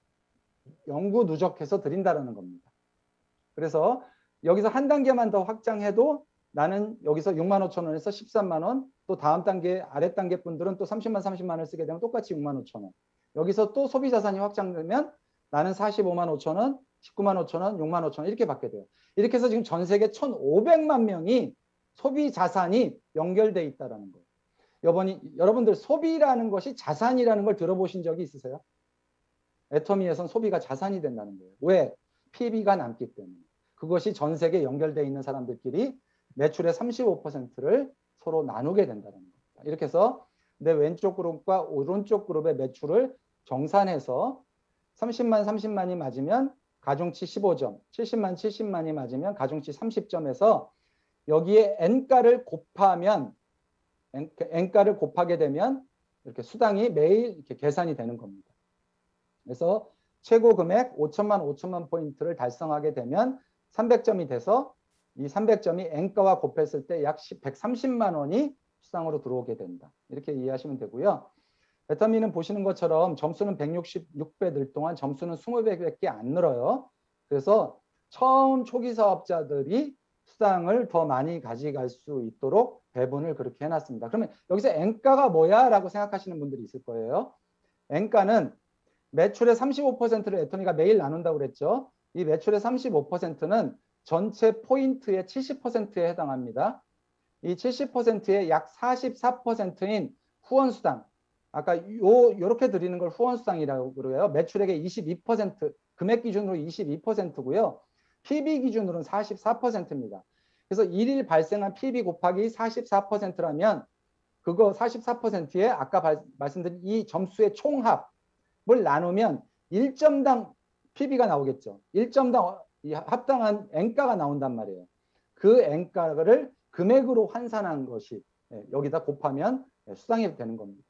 Speaker 4: 영구 누적해서 드린다는 겁니다. 그래서 여기서 한 단계만 더 확장해도 나는 여기서 육만 오천 원에서 십삼만 원, 또 다음 단계 아래 단계 분들은 또 삼십만 삼십만 원을 쓰게 되면 똑같이 육만 오천 원. 여기서 또 소비 자산이 확장되면 나는 사십오만 오천 원, 십구만 오천 원, 육만 오천 원 이렇게 받게 돼요. 이렇게 해서 지금 전 세계 천오백만 명이 소비 자산이 연결돼 있다는 거예요. 여러분이, 여러분들 소비라는 것이 자산이라는 걸 들어보신 적이 있으세요? 애터미에선 소비가 자산이 된다는 거예요. 왜? 피비가 남기 때문에. 그것이 전 세계에 연결돼 있는 사람들끼리 매출의 삼십오 퍼센트를 서로 나누게 된다는 겁니다. 이렇게 해서 내 왼쪽 그룹과 오른쪽 그룹의 매출을 정산해서 삼십만 삼십만이 맞으면 가중치 십오 점, 칠십만 칠십만이 맞으면 가중치 삼십 점에서 여기에 N가를 곱하면 N가를 곱하게 되면 이렇게 수당이 매일 이렇게 계산이 되는 겁니다. 그래서 최고 금액 오천만 오천만 포인트를 달성하게 되면 삼백 점이 돼서 이 삼백 점이 N가와 곱했을 때 약 백삼십만 원이 수당으로 들어오게 된다. 이렇게 이해하시면 되고요. 애터미는 보시는 것처럼 점수는 백육십육 배 늘 동안 점수는 이십 배밖에 안 늘어요. 그래서 처음 초기 사업자들이 수당을 더 많이 가져갈 수 있도록 배분을 그렇게 해놨습니다. 그러면 여기서 N가가 뭐야? 라고 생각하시는 분들이 있을 거예요. N가는 매출의 삼십오 퍼센트를 애터미가 매일 나눈다고 그랬죠. 이 매출의 삼십오 퍼센트는 전체 포인트의 칠십 퍼센트에 해당합니다. 이 칠십 퍼센트의 약 사십사 퍼센트인 후원수당, 아까 요 요렇게 드리는 걸 후원수당이라고 그래요. 매출액의 이십이 퍼센트, 금액 기준으로 이십이 퍼센트고요. 피비 기준으로는 사십사 퍼센트입니다. 그래서 일일 발생한 피비 곱하기 사십사 퍼센트라면 그거 사십사 퍼센트에 아까 발, 말씀드린 이 점수의 총합을 나누면 일 점당 피비가 나오겠죠. 일 점당 이 합당한 N가가 나온단 말이에요. 그 N가를 금액으로 환산한 것이 여기다 곱하면 수당이 되는 겁니다.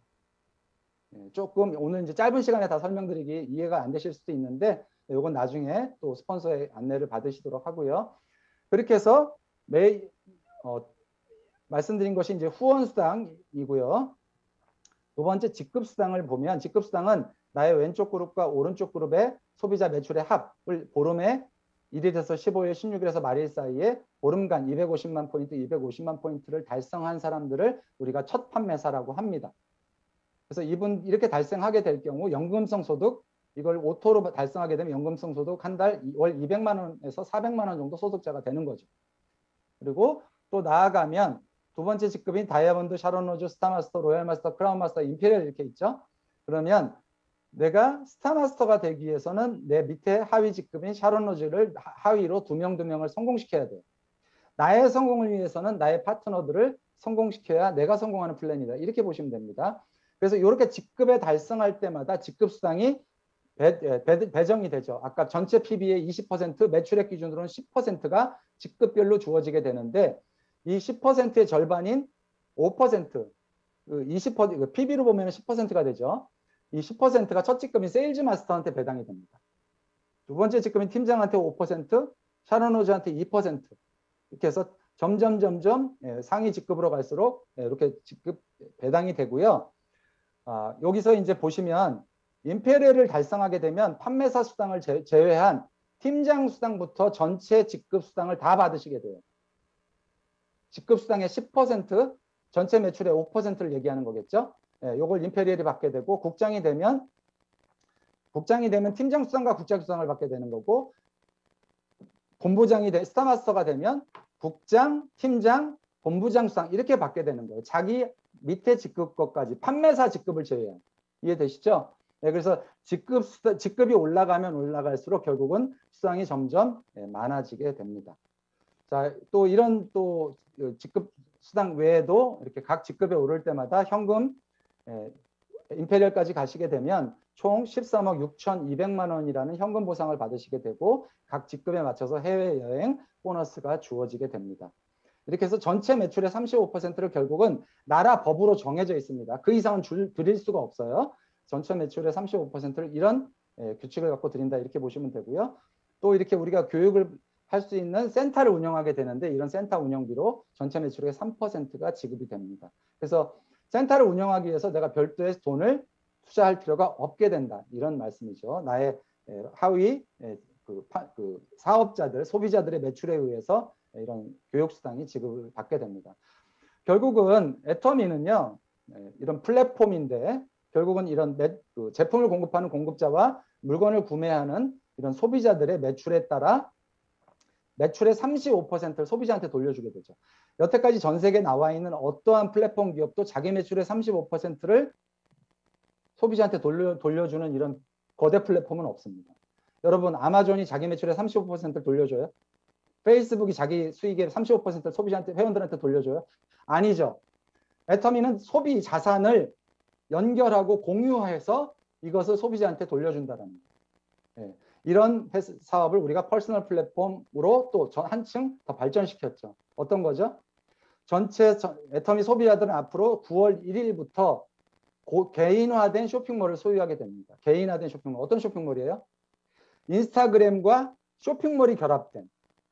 Speaker 4: 조금 오늘 이제 짧은 시간에 다 설명드리기 이해가 안 되실 수도 있는데 이건 나중에 또 스폰서의 안내를 받으시도록 하고요. 그렇게 해서 매 어, 말씀드린 것이 이제 후원수당이고요. 두 번째 직급수당을 보면 직급수당은 나의 왼쪽 그룹과 오른쪽 그룹의 소비자 매출의 합을 보름에 일일에서 십오일, 십육일에서 말일 사이에 보름간 이백오십만 포인트, 이백오십만 포인트를 달성한 사람들을 우리가 첫 판매사라고 합니다. 그래서 이분 이렇게 달성하게 될 경우 연금성 소득, 이걸 오토로 달성하게 되면 연금성 소득 한 달 월 이백만 원에서 사백만 원 정도 소득자가 되는 거죠. 그리고 또 나아가면 두 번째 직급인 다이아몬드, 샤론 로즈, 스타마스터, 로얄마스터, 크라운마스터, 임페리얼 이렇게 있죠. 그러면 내가 스타마스터가 되기 위해서는 내 밑에 하위 직급인 샤론 로즈를 하위로 두 명 두 명을 성공시켜야 돼요. 나의 성공을 위해서는 나의 파트너들을 성공시켜야 내가 성공하는 플랜이다. 이렇게 보시면 됩니다. 그래서 이렇게 직급에 달성할 때마다 직급 수당이 배, 배, 배정이 되죠. 아까 전체 피비의 이십 퍼센트, 매출액 기준으로는 십 퍼센트가 직급별로 주어지게 되는데 이 십 퍼센트의 절반인 오 퍼센트, 이십 퍼센트, 피비로 보면 십 퍼센트가 되죠. 이 십 퍼센트가 첫 직급인 세일즈 마스터한테 배당이 됩니다. 두 번째 직급인 팀장한테 오 퍼센트, 샤론 로즈한테 이 퍼센트. 이렇게 해서 점점 점점 상위 직급으로 갈수록 이렇게 직급 배당이 되고요. 아, 여기서 이제 보시면 임페리얼을 달성하게 되면 판매사 수당을 제, 제외한 팀장 수당부터 전체 직급 수당을 다 받으시게 돼요. 직급 수당의 십 퍼센트, 전체 매출의 오 퍼센트를 얘기하는 거겠죠. 예, 요걸 임페리얼이 받게 되고 국장이 되면 국장이 되면 팀장 수당과 국장 수당을 받게 되는 거고 본부장이 돼 스타마스터가 되면 국장, 팀장, 본부장 수당 이렇게 받게 되는 거예요. 자기 밑에 직급 것까지 판매사 직급을 제외한. 이해되시죠? 네, 그래서 직급 수당, 직급이 올라가면 올라갈수록 결국은 수당이 점점 예, 많아지게 됩니다. 자, 또 이런 또 직급 수당 외에도 이렇게 각 직급에 오를 때마다 현금 예, 임페리얼까지 가시게 되면 총 십삼억 육천이백만 원이라는 현금 보상을 받으시게 되고 각 직급에 맞춰서 해외여행 보너스가 주어지게 됩니다. 이렇게 해서 전체 매출의 삼십오 퍼센트를 결국은 나라 법으로 정해져 있습니다. 그 이상은 줄, 드릴 수가 없어요. 전체 매출의 삼십오 퍼센트를 이런 예, 규칙을 갖고 드린다 이렇게 보시면 되고요. 또 이렇게 우리가 교육을 할 수 있는 센터를 운영하게 되는데 이런 센터 운영비로 전체 매출의 삼 퍼센트가 지급이 됩니다. 그래서 센터를 운영하기 위해서 내가 별도의 돈을 투자할 필요가 없게 된다. 이런 말씀이죠. 나의 하위 그, 그 사업자들, 소비자들의 매출에 의해서 이런 교육수당이 지급을 받게 됩니다. 결국은 애터미는요, 이런 플랫폼인데 결국은 이런 매, 그 제품을 공급하는 공급자와 물건을 구매하는 이런 소비자들의 매출에 따라 매출의 삼십오 퍼센트를 소비자한테 돌려주게 되죠. 여태까지 전 세계에 나와 있는 어떠한 플랫폼 기업도 자기 매출의 삼십오 퍼센트를 소비자한테 돌려, 돌려주는 이런 거대 플랫폼은 없습니다. 여러분, 아마존이 자기 매출의 삼십오 퍼센트를 돌려줘요? 페이스북이 자기 수익의 삼십오 퍼센트를 소비자한테, 회원들한테 돌려줘요? 아니죠. 애터미는 소비 자산을 연결하고 공유해서 이것을 소비자한테 돌려준다는 거예요. 예. 이런 사업을 우리가 퍼스널 플랫폼으로 또 한층 더 발전시켰죠. 어떤 거죠? 전체 애터미 소비자들은 앞으로 구월 일일부터 고, 개인화된 쇼핑몰을 소유하게 됩니다. 개인화된 쇼핑몰. 어떤 쇼핑몰이에요? 인스타그램과 쇼핑몰이 결합된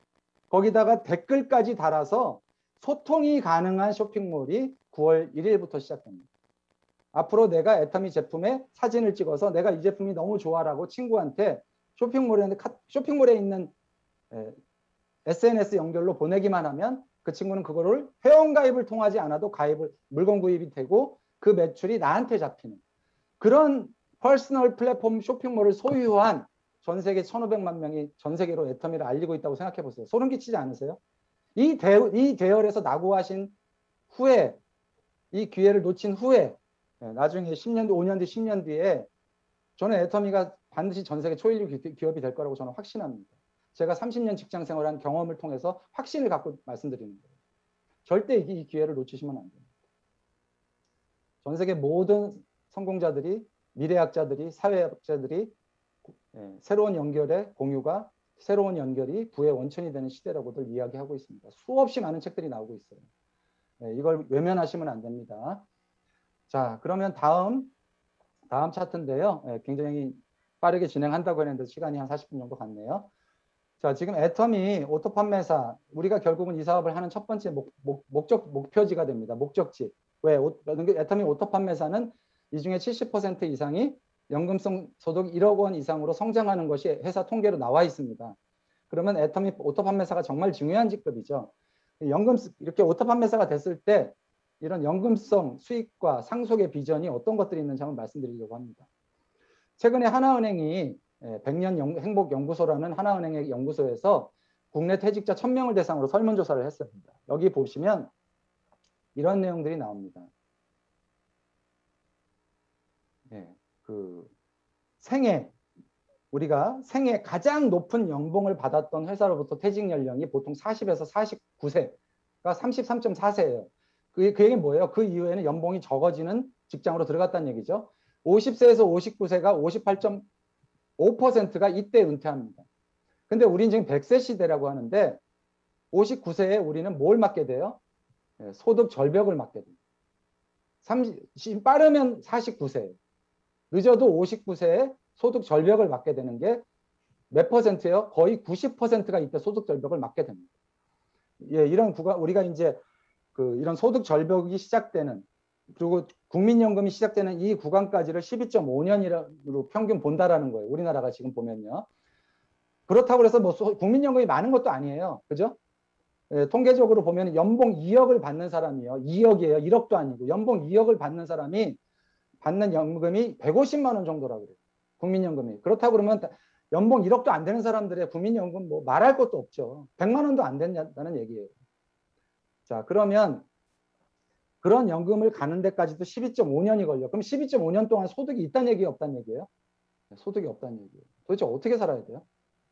Speaker 4: 거기다가 댓글까지 달아서 소통이 가능한 쇼핑몰이 구월 일일부터 시작됩니다. 앞으로 내가 애터미 제품에 사진을 찍어서 내가 이 제품이 너무 좋아라고 친구한테 쇼핑몰에, 쇼핑몰에 있는 에스엔에스 연결로 보내기만 하면 그 친구는 그거를 회원가입을 통하지 않아도 가입을, 물건 구입이 되고 그 매출이 나한테 잡히는 그런 퍼스널 플랫폼 쇼핑몰을 소유한 전 세계 천오백만 명이 전 세계로 애터미를 알리고 있다고 생각해 보세요. 소름 끼치지 않으세요? 이, 대, 이 대열에서 낙오하신 후에, 이 기회를 놓친 후에 나중에 십 년 뒤, 오 년 뒤, 십 년 뒤에 저는 애터미가 반드시 전 세계 초일류 기업이 될 거라고 저는 확신합니다. 제가 삼십 년 직장 생활한 경험을 통해서 확신을 갖고 말씀드리는 거예요. 절대 이 기회를 놓치시면 안 됩니다. 전 세계 모든 성공자들이, 미래학자들이, 사회학자들이 새로운 연결의 공유가, 새로운 연결이 부의 원천이 되는 시대라고들 이야기하고 있습니다. 수없이 많은 책들이 나오고 있어요. 이걸 외면하시면 안 됩니다. 자, 그러면 다음 다음 차트인데요. 굉장히 빠르게 진행한다고 했는데 시간이 한 사십 분 정도 갔네요. 자, 지금 애터미 오토 판매사, 우리가 결국은 이 사업을 하는 첫 번째 목, 목, 목적, 목표지가 됩니다. 목적지. 왜? 애터미 오토 판매사는 이 중에 칠십 퍼센트 이상이 연금성 소득 일억 원 이상으로 성장하는 것이 회사 통계로 나와 있습니다. 그러면 애터미 오토 판매사가 정말 중요한 직급이죠. 연금, 이렇게 오토 판매사가 됐을 때 이런 연금성 수익과 상속의 비전이 어떤 것들이 있는지 한번 말씀드리려고 합니다. 최근에 하나은행이 백 년 행복연구소라는 하나은행의 연구소에서 국내 퇴직자 천 명을 대상으로 설문조사를 했습니다. 여기 보시면 이런 내용들이 나옵니다. 네, 그 생애, 우리가 생애 가장 높은 연봉을 받았던 회사로부터 퇴직 연령이 보통 사십에서 사십구 세가 삼십삼 점 사 세예요. 그, 그 얘기는 뭐예요? 그 이후에는 연봉이 적어지는 직장으로 들어갔다는 얘기죠. 오십 세에서 오십구 세가 오십팔 점 오 퍼센트가 이때 은퇴합니다. 근데 우리는 지금 백 세 시대라고 하는데 오십구 세에 우리는 뭘 맞게 돼요? 소득 절벽을 맞게 됩니다. 삼십, 빠르면 사십구 세, 늦어도 오십구 세에 소득 절벽을 맞게 되는 게 몇 퍼센트예요? 거의 구십 퍼센트가 이때 소득 절벽을 맞게 됩니다. 예, 이런 구간, 우리가 이제 그 이런 소득 절벽이 시작되는, 그리고 국민연금이 시작되는 이 구간까지를 십이 점 오 년으로 평균 본다라는 거예요. 우리나라가 지금 보면요. 그렇다고 해서 뭐 국민연금이 많은 것도 아니에요. 그죠? 예, 통계적으로 보면 연봉 이억을 받는 사람이요. 이억이에요. 일억도 아니고 연봉 이억을 받는 사람이 받는 연금이 백오십만 원 정도라고 그래요. 국민연금이. 그렇다고 그러면 연봉 일억도 안 되는 사람들의 국민연금 뭐 말할 것도 없죠. 백만 원도 안 된다는 얘기예요. 자, 그러면 그런 연금을 가는 데까지도 십이 점 오 년이 걸려. 그럼 십이 점 오 년 동안 소득이 있다는 얘기예요, 없다는 얘기예요? 소득이 없다는 얘기예요. 도대체 어떻게 살아야 돼요?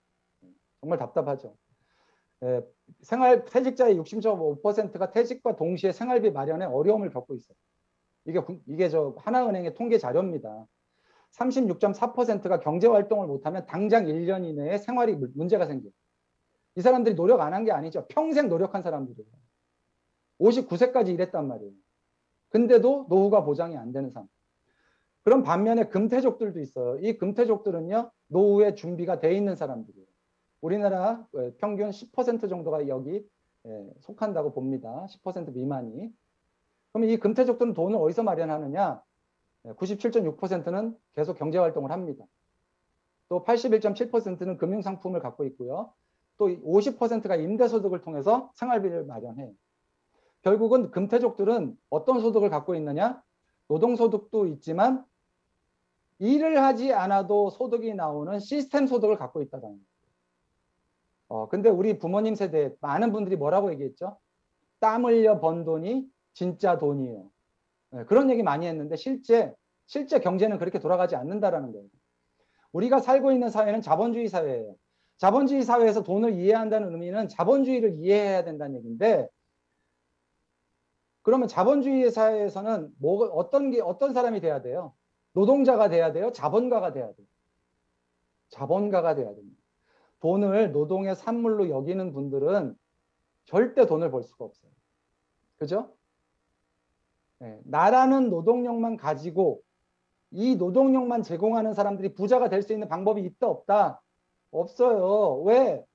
Speaker 4: 정말 답답하죠. 예, 생활 퇴직자의 육십 점 오 퍼센트가 퇴직과 동시에 생활비 마련에 어려움을 겪고 있어요. 이게 이게 저 하나은행의 통계 자료입니다. 삼십육 점 사 퍼센트가 경제 활동을 못하면 당장 일 년 이내에 생활이 문제가 생겨요. 이 사람들이 노력 안 한 게 아니죠. 평생 노력한 사람들이에요. 오십구 세까지 일했단 말이에요. 근데도 노후가 보장이 안 되는 상황. 그런 반면에 금태족들도 있어요. 이 금태족들은요, 노후에 준비가 돼 있는 사람들이에요. 우리나라 평균 십 퍼센트 정도가 여기 속한다고 봅니다. 십 퍼센트 미만이. 그러면 이 금태족들은 돈을 어디서 마련하느냐? 구십칠 점 육 퍼센트는 계속 경제활동을 합니다. 또 팔십일 점 칠 퍼센트는 금융상품을 갖고 있고요. 또 오십 퍼센트가 임대소득을 통해서 생활비를 마련해요. 결국은 금태족들은 어떤 소득을 갖고 있느냐? 노동소득도 있지만 일을 하지 않아도 소득이 나오는 시스템 소득을 갖고 있다는 거예요. 어, 근데 우리 부모님 세대 많은 분들이 뭐라고 얘기했죠? 땀 흘려 번 돈이 진짜 돈이에요. 네, 그런 얘기 많이 했는데 실제 실제 경제는 그렇게 돌아가지 않는다라는 거예요. 우리가 살고 있는 사회는 자본주의 사회예요. 자본주의 사회에서 돈을 이해한다는 의미는 자본주의를 이해해야 된다는 얘기인데, 그러면 자본주의 사회에서는 뭐 어떤 게 어떤 사람이 돼야 돼요? 노동자가 돼야 돼요? 자본가가 돼야 돼요? 자본가가 돼야 됩니다. 돈을 노동의 산물로 여기는 분들은 절대 돈을 벌 수가 없어요. 그죠? 네, 나라는 노동력만 가지고 이 노동력만 제공하는 사람들이 부자가 될 수 있는 방법이 있다 없다? 없어요. 왜?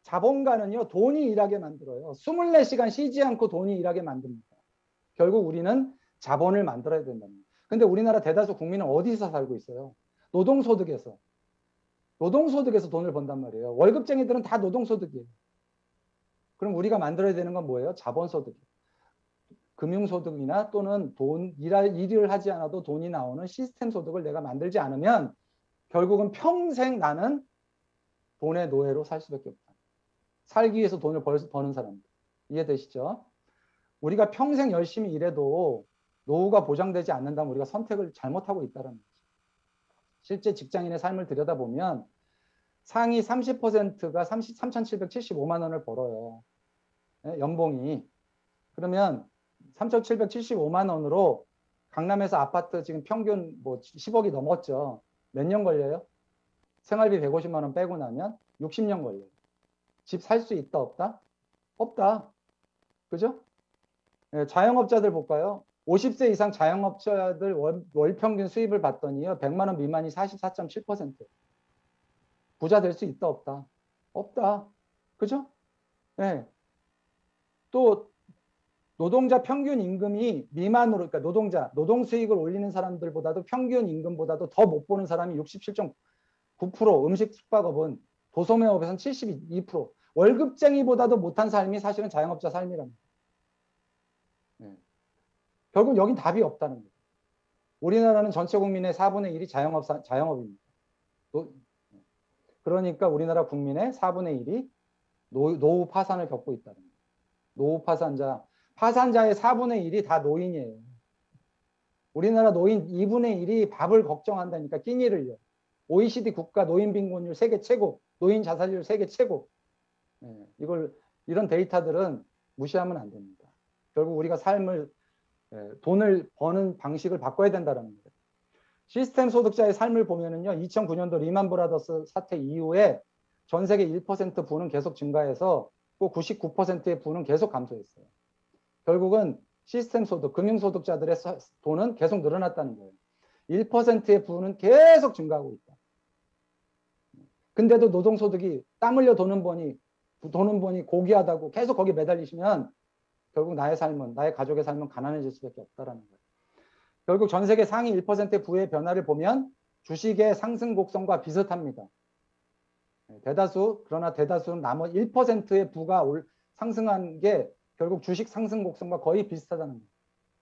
Speaker 4: 자본가는요, 돈이 일하게 만들어요. 이십사 시간 쉬지 않고 돈이 일하게 만듭니다. 결국 우리는 자본을 만들어야 된답니다. 근데 우리나라 대다수 국민은 어디서 살고 있어요? 노동소득에서. 노동소득에서 돈을 번단 말이에요. 월급쟁이들은 다 노동소득이에요. 그럼 우리가 만들어야 되는 건 뭐예요? 자본소득이에요. 금융소득이나 또는 돈, 일할, 일을 하지 않아도 돈이 나오는 시스템 소득을 내가 만들지 않으면 결국은 평생 나는 돈의 노예로 살 수밖에 없다. 살기 위해서 돈을 벌, 버는 사람들. 이해되시죠? 우리가 평생 열심히 일해도 노후가 보장되지 않는다면 우리가 선택을 잘못하고 있다는 거죠. 실제 직장인의 삶을 들여다보면 상위 삼십 퍼센트가 삼천칠백칠십오만 원을 벌어요. 연봉이. 그러면 삼천칠백칠십오만 원으로 강남에서 아파트 지금 평균 뭐 십억이 넘었죠. 몇 년 걸려요? 생활비 백오십만 원 빼고 나면 육십 년 걸려요. 집 살 수 있다 없다? 없다. 그죠? 네, 자영업자들 볼까요? 오십 세 이상 자영업자들 월, 월 평균 수입을 봤더니요. 백만 원 미만이 사십사 점 칠 퍼센트. 부자 될 수 있다 없다? 없다. 그죠? 네. 또 노동자 평균 임금이 미만으로, 그러니까 노동자, 노동 수익을 올리는 사람들보다도 평균 임금보다도 더 못 버는 사람이 육십칠 점 구 퍼센트, 음식 숙박업은, 도소매업에서는 칠십이 퍼센트. 월급쟁이보다도 못한 삶이 사실은 자영업자 삶이랍니다. 네. 결국 여긴 답이 없다는 거예요. 우리나라는 전체 국민의 사분의 일이 자영업, 자영업입니다. 그러니까 우리나라 국민의 사분의 일이 노, 노후 파산을 겪고 있다는 거예요. 노후 파산자, 파산자의 사분의 일이 다 노인이에요. 우리나라 노인 이분의 일이 밥을 걱정한다니까 끼니를요. 오이시디 국가 노인 빈곤율 세계 최고, 노인 자살률 세계 최고. 네, 이걸 이런 데이터들은 무시하면 안 됩니다. 결국 우리가 삶을 예, 돈을 버는 방식을 바꿔야 된다는 거예요. 시스템 소득자의 삶을 보면은요, 이천구 년도 리만 브라더스 사태 이후에 전 세계 일 퍼센트 부는 계속 증가해서 꼭 구십구 퍼센트의 부는 계속 감소했어요. 결국은 시스템 소득, 금융 소득자들의 돈은 계속 늘어났다는 거예요. 일 퍼센트의 부는 계속 증가하고 있다. 근데도 노동소득이 땀 흘려 도는 번이, 도는 번이 고귀하다고 계속 거기 매달리시면 결국 나의 삶은, 나의 가족의 삶은 가난해질 수밖에 없다는 거예요. 결국 전 세계 상위 일 퍼센트의 부의 변화를 보면 주식의 상승 곡선과 비슷합니다. 대다수, 그러나 대다수는 나머지 일 퍼센트의 부가 올, 상승한 게 결국 주식 상승 곡선과 거의 비슷하다는 거예요.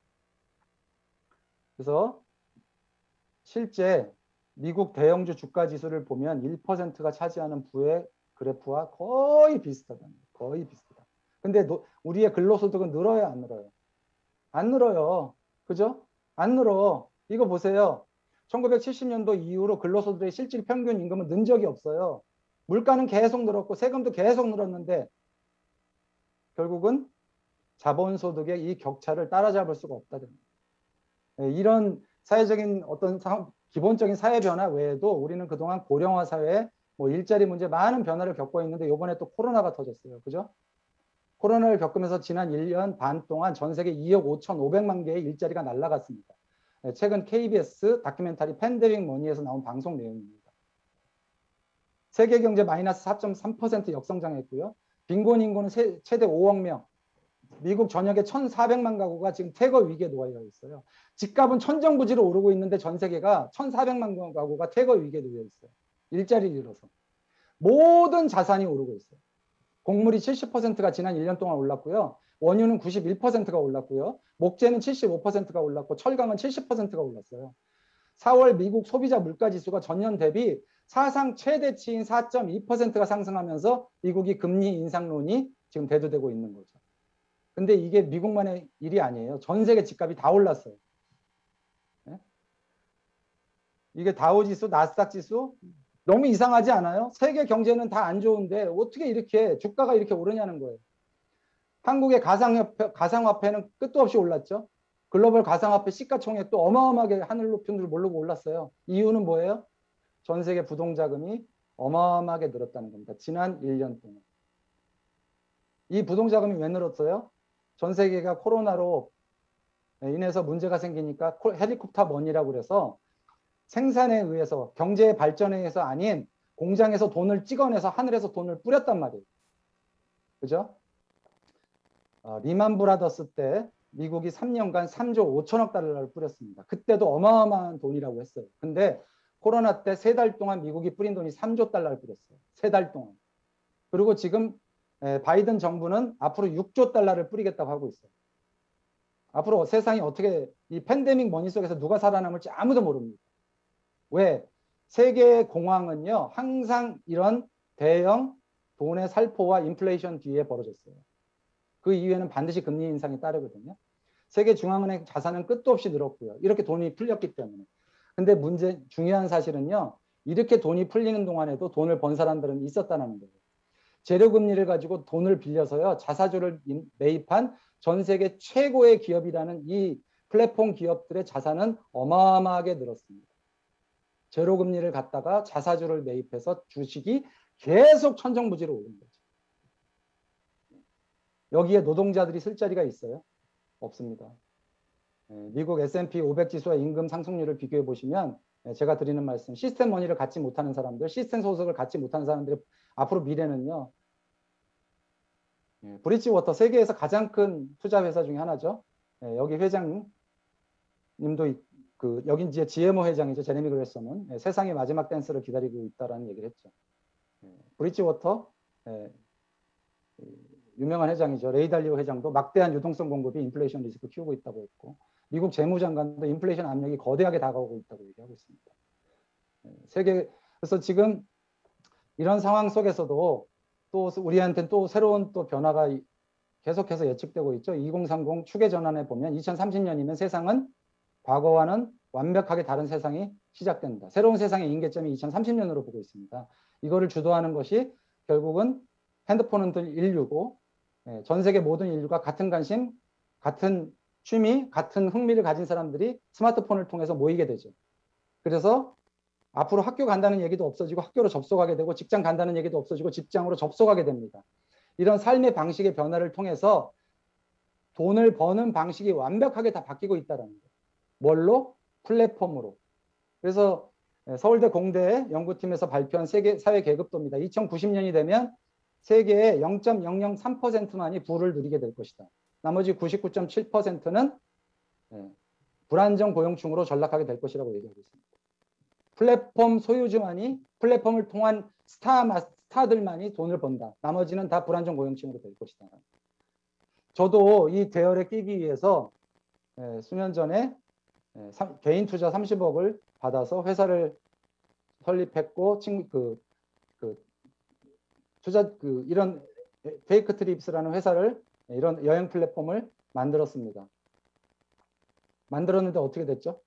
Speaker 4: 그래서 실제 미국 대형주 주가 지수를 보면 일 퍼센트가 차지하는 부의 그래프와 거의 비슷하다는 거예요. 거의 비슷하다. 근데 노, 우리의 근로소득은 늘어요, 안 늘어요? 안 늘어요. 그죠? 안 늘어. 이거 보세요. 천구백칠십 년도 이후로 근로소득의 실질 평균 임금은 는 적이 없어요. 물가는 계속 늘었고 세금도 계속 늘었는데 결국은 자본소득의 이 격차를 따라잡을 수가 없다는 거예요. 이런 사회적인 어떤 사, 기본적인 사회 변화 외에도 우리는 그동안 고령화 사회, 뭐 일자리 문제 많은 변화를 겪고 있는데 이번에 또 코로나가 터졌어요. 그죠? 코로나를 겪으면서 지난 일 년 반 동안 전 세계 이억 오천오백만 개의 일자리가 날아갔습니다. 최근 케이비에스 다큐멘터리 팬데믹 머니에서 나온 방송 내용입니다. 세계 경제 마이너스 사 점 삼 퍼센트 역성장했고요. 빈곤 인구는 세, 최대 오억 명. 미국 전역에 천사백만 가구가 지금 퇴거 위기에 놓여 있어요. 집값은 천정부지로 오르고 있는데 전 세계가 천사백만 가구가 퇴거 위기에 놓여 있어요. 일자리를 잃어서. 모든 자산이 오르고 있어요. 곡물이 칠십 퍼센트가 지난 일 년 동안 올랐고요. 원유는 구십일 퍼센트가 올랐고요. 목재는 칠십오 퍼센트가 올랐고 철강은 칠십 퍼센트가 올랐어요. 사월 미국 소비자 물가지수가 전년 대비 사상 최대치인 사 점 이 퍼센트가 상승하면서 미국이 금리 인상론이 지금 대두되고 있는 거죠. 근데 이게 미국만의 일이 아니에요. 전 세계 집값이 다 올랐어요. 네? 이게 다우지수, 나스닥지수 너무 이상하지 않아요? 세계 경제는 다 안 좋은데 어떻게 이렇게 주가가 이렇게 오르냐는 거예요. 한국의 가상화폐, 가상화폐는 끝도 없이 올랐죠. 글로벌 가상화폐 시가총액도 어마어마하게 하늘 높은 줄 모르고 올랐어요. 이유는 뭐예요? 전 세계 부동자금이 어마어마하게 늘었다는 겁니다. 지난 일 년 동안. 이 부동자금이 왜 늘었어요? 전 세계가 코로나로 인해서 문제가 생기니까 헬리콥터 머니라고 그래서 생산에 의해서 경제의 발전에 의해서 아닌 공장에서 돈을 찍어내서 하늘에서 돈을 뿌렸단 말이에요. 그죠? 어, 리만 브라더스 때 미국이 삼 년간 삼조 오천억 달러를 뿌렸습니다. 그때도 어마어마한 돈이라고 했어요. 근데 코로나 때 세 달 동안 미국이 뿌린 돈이 삼조 달러를 뿌렸어요. 세 달 동안. 그리고 지금 에, 바이든 정부는 앞으로 육조 달러를 뿌리겠다고 하고 있어요. 앞으로 세상이 어떻게 이 팬데믹 머니 속에서 누가 살아남을지 아무도 모릅니다. 왜? 세계 공황은요, 항상 이런 대형 돈의 살포와 인플레이션 뒤에 벌어졌어요. 그 이후에는 반드시 금리 인상이 따르거든요. 세계 중앙은행 자산은 끝도 없이 늘었고요. 이렇게 돈이 풀렸기 때문에. 근데 문제, 중요한 사실은요, 이렇게 돈이 풀리는 동안에도 돈을 번 사람들은 있었다는 거예요. 재료금리를 가지고 돈을 빌려서요, 자사주를 매입한 전 세계 최고의 기업이라는 이 플랫폼 기업들의 자산은 어마어마하게 늘었습니다. 제로금리를 갖다가 자사주를 매입해서 주식이 계속 천정부지로 오른 거죠. 여기에 노동자들이 쓸 자리가 있어요? 없습니다. 미국 에스 앤 피 오백 지수와 임금 상승률을 비교해 보시면 제가 드리는 말씀, 시스템 머니를 갖지 못하는 사람들, 시스템 소득을 갖지 못하는 사람들의 앞으로 미래는요. 브릿지워터 세계에서 가장 큰 투자 회사 중에 하나죠. 여기 회장님도 그 여긴 이제 지 엠 오 회장이죠. 제레미 그레서는 세상의 마지막 댄스를 기다리고 있다라는 얘기를 했죠. 브릿지워터 유명한 회장이죠. 레이 달리오 회장도 막대한 유동성 공급이 인플레이션 리스크 키우고 있다고 했고, 미국 재무장관도 인플레이션 압력이 거대하게 다가오고 있다고 얘기하고 있습니다. 세계 그래서 지금 이런 상황 속에서도 또 우리한테는 또 새로운 또 변화가 계속해서 예측되고 있죠. 이공삼공 추계 전환에 보면 이천삼십 년이면 세상은 과거와는 완벽하게 다른 세상이 시작된다. 새로운 세상의 임계점이 이천삼십 년으로 보고 있습니다. 이거를 주도하는 것이 결국은 핸드폰은 인류고 전 세계 모든 인류가 같은 관심, 같은 취미, 같은 흥미를 가진 사람들이 스마트폰을 통해서 모이게 되죠. 그래서 앞으로 학교 간다는 얘기도 없어지고 학교로 접속하게 되고 직장 간다는 얘기도 없어지고 직장으로 접속하게 됩니다. 이런 삶의 방식의 변화를 통해서 돈을 버는 방식이 완벽하게 다 바뀌고 있다는 거예요. 뭘로? 플랫폼으로. 그래서 서울대 공대 연구팀에서 발표한 세계 사회 계급도입니다. 이천구십 년이 되면 세계의 영 점 영영삼 퍼센트만이 부를 누리게 될 것이다. 나머지 구십구 점 칠 퍼센트는 불안정 고용층으로 전락하게 될 것이라고 얘기하고 있습니다. 플랫폼 소유주만이 플랫폼을 통한 스타, 스타들만이 돈을 번다. 나머지는 다 불안정 고용층으로 될 것이다. 저도 이 대열에 끼기 위해서 수년 전에 개인 투자 삼십억을 받아서 회사를 설립했고, 그, 그 투자 그 이런 페이크 트립스라는 회사를 이런 여행 플랫폼을 만들었습니다. 만들었는데 어떻게 됐죠?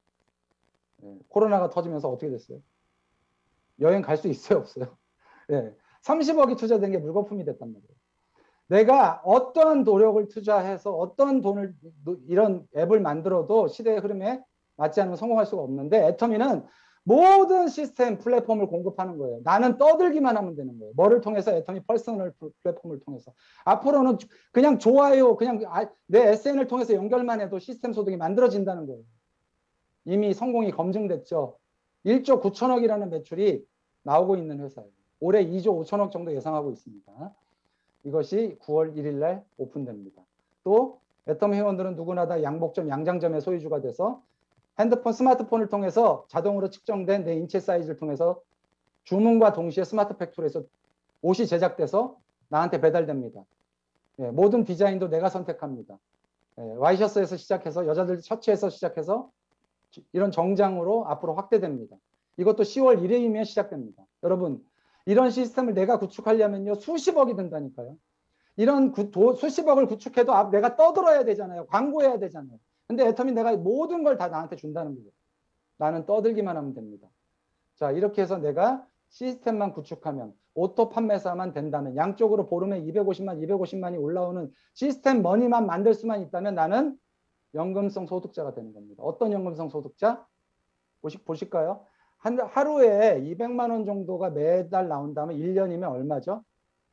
Speaker 4: 코로나가 터지면서 어떻게 됐어요? 여행 갈 수 있어요, 없어요? 네. 삼십억이 투자된 게 물거품이 됐단 말이에요. 내가 어떠한 노력을 투자해서 어떠한 돈을 이런 앱을 만들어도 시대의 흐름에 맞지 않으면 성공할 수가 없는데, 애터미는 모든 시스템 플랫폼을 공급하는 거예요. 나는 떠들기만 하면 되는 거예요. 뭐를 통해서? 애터미 퍼스널 플랫폼을 통해서. 앞으로는 그냥 좋아요, 그냥 내 에스엔을 통해서 연결만 해도 시스템 소득이 만들어진다는 거예요. 이미 성공이 검증됐죠. 일조 구천억이라는 매출이 나오고 있는 회사예요. 올해 이조 오천억 정도 예상하고 있습니다. 이것이 구월 일일 날 오픈됩니다. 또 애터미 회원들은 누구나 다 양복점, 양장점의 소유주가 돼서 핸드폰, 스마트폰을 통해서 자동으로 측정된 내 인체 사이즈를 통해서 주문과 동시에 스마트 팩토리에서 옷이 제작돼서 나한테 배달됩니다. 예, 모든 디자인도 내가 선택합니다. 예, 와이셔츠에서 시작해서 여자들 셔츠에서 시작해서 이런 정장으로 앞으로 확대됩니다. 이것도 시월 일일이면 시작됩니다. 여러분, 이런 시스템을 내가 구축하려면요 수십억이 든다니까요. 이런 구, 도, 수십억을 구축해도 아, 내가 떠들어야 되잖아요. 광고해야 되잖아요. 근데 애터미 내가 모든 걸 다 나한테 준다는 거예요. 나는 떠들기만 하면 됩니다. 자, 이렇게 해서 내가 시스템만 구축하면, 오토 판매사만 된다면, 양쪽으로 보름에 이백오십만, 이백오십만이 올라오는 시스템 머니만 만들 수만 있다면 나는 연금성 소득자가 되는 겁니다. 어떤 연금성 소득자? 보시, 보실까요? 한, 하루에 이백만 원 정도가 매달 나온다면 일 년이면 얼마죠?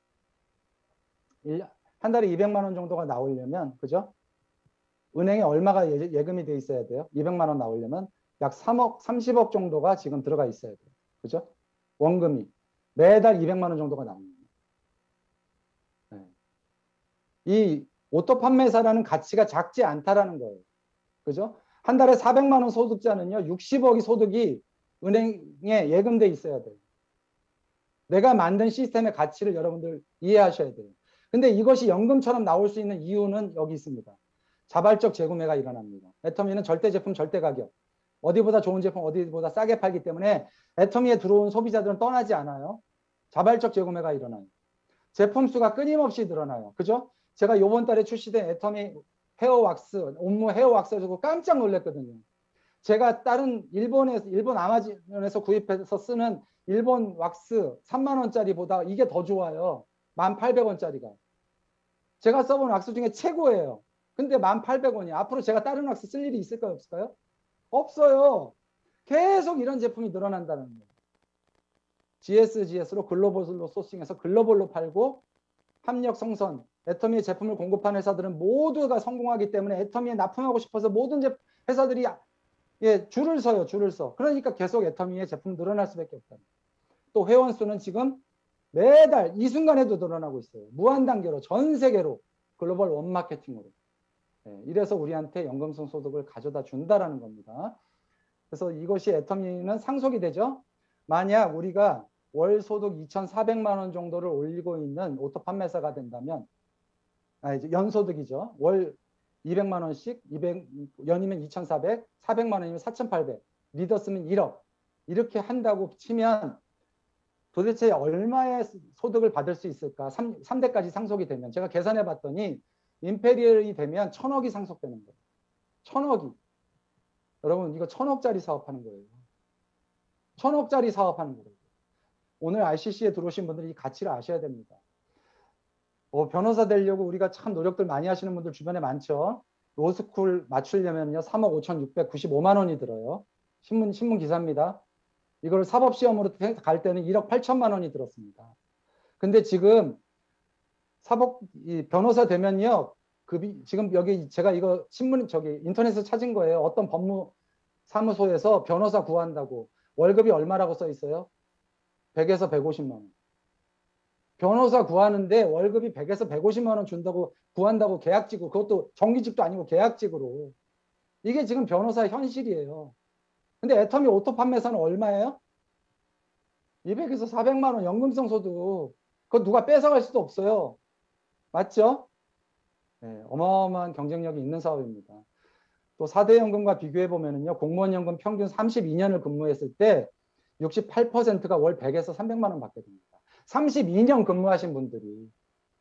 Speaker 4: 일 년, 한 달에 이백만 원 정도가 나오려면, 그죠? 은행에 얼마가 예, 예금이 돼 있어야 돼요? 이백만 원 나오려면 약 삼억, 삼십억 정도가 지금 들어가 있어야 돼요. 그죠? 원금이. 매달 이백만 원 정도가 나옵니다. 네. 이 오토 판매사라는 가치가 작지 않다라는 거예요. 그죠? 한 달에 사백만 원 소득자는요, 육십억이 소득이 은행에 예금돼 있어야 돼요. 내가 만든 시스템의 가치를 여러분들 이해하셔야 돼요. 근데 이것이 연금처럼 나올 수 있는 이유는 여기 있습니다. 자발적 재구매가 일어납니다. 애터미는 절대 제품, 절대 가격. 어디보다 좋은 제품, 어디보다 싸게 팔기 때문에 애터미에 들어온 소비자들은 떠나지 않아요. 자발적 재구매가 일어나요. 제품 수가 끊임없이 늘어나요. 그죠? 제가 이번 달에 출시된 애터미 헤어 왁스, 온무 헤어 왁스를 보고 깜짝 놀랐거든요. 제가 다른 일본에서, 일본 아마존에서 구입해서 쓰는 일본 왁스 삼만 원짜리보다 이게 더 좋아요. 만 팔백 원짜리가. 제가 써본 왁스 중에 최고예요. 근데 만 팔백 원이. 앞으로 제가 다른 왁스 쓸 일이 있을까요? 없을까요? 없어요. 계속 이런 제품이 늘어난다는 거예요. 지에스지에스로 글로벌로 소싱해서 글로벌로 팔고 합력 성선, 애터미의 제품을 공급하는 회사들은 모두가 성공하기 때문에 애터미에 납품하고 싶어서 모든 회사들이 예, 줄을 서요. 줄을 서. 그러니까 계속 애터미의 제품 늘어날 수밖에 없다. 또 회원 수는 지금 매달 이 순간에도 늘어나고 있어요. 무한 단계로 전 세계로 글로벌 원마케팅으로. 예, 이래서 우리한테 연금성 소득을 가져다 준다라는 겁니다. 그래서 이것이 애터미는 상속이 되죠. 만약 우리가 월 소득 이천사백만 원 정도를 올리고 있는 오토 판매사가 된다면, 아, 이제 연소득이죠. 월 이백만 원씩, 이백, 연이면 이천사백, 사백만 원이면 사천팔백, 리더스면 일억. 이렇게 한다고 치면 도대체 얼마의 소득을 받을 수 있을까? 삼 대까지 상속이 되면. 제가 계산해 봤더니 임페리얼이 되면 천억이 상속되는 거예요. 천억이. 여러분, 이거 천억짜리 사업하는 거예요. 천억짜리 사업하는 거예요. 오늘 알씨씨에 들어오신 분들이 이 가치를 아셔야 됩니다. 어, 변호사 되려고 우리가 참 노력들 많이 하시는 분들 주변에 많죠. 로스쿨 맞추려면요, 삼억 오천육백구십오만 원이 들어요. 신문, 신문 기사입니다. 이걸 사법시험으로 갈 때는 일억 팔천만 원이 들었습니다. 근데 지금 사법, 이 변호사 되면요, 급이, 지금 여기 제가 이거 신문, 저기 인터넷에서 찾은 거예요. 어떤 법무 사무소에서 변호사 구한다고. 월급이 얼마라고 써 있어요? 백에서 백오십만 원. 변호사 구하는데 월급이 백에서 백오십만 원 준다고 구한다고 계약직으로, 그것도 정규직도 아니고 계약직으로. 이게 지금 변호사 현실이에요. 근데 애터미 오토 판매사는 얼마예요? 이백에서 사백만 원 연금성 소득. 그거 누가 뺏어갈 수도 없어요. 맞죠? 네, 어마어마한 경쟁력이 있는 사업입니다. 또 사 대 연금과 비교해 보면요, 공무원 연금 평균 삼십이 년을 근무했을 때 육십팔 퍼센트가 월 백에서 삼백만 원 받게 됩니다. 삼십이 년 근무하신 분들이.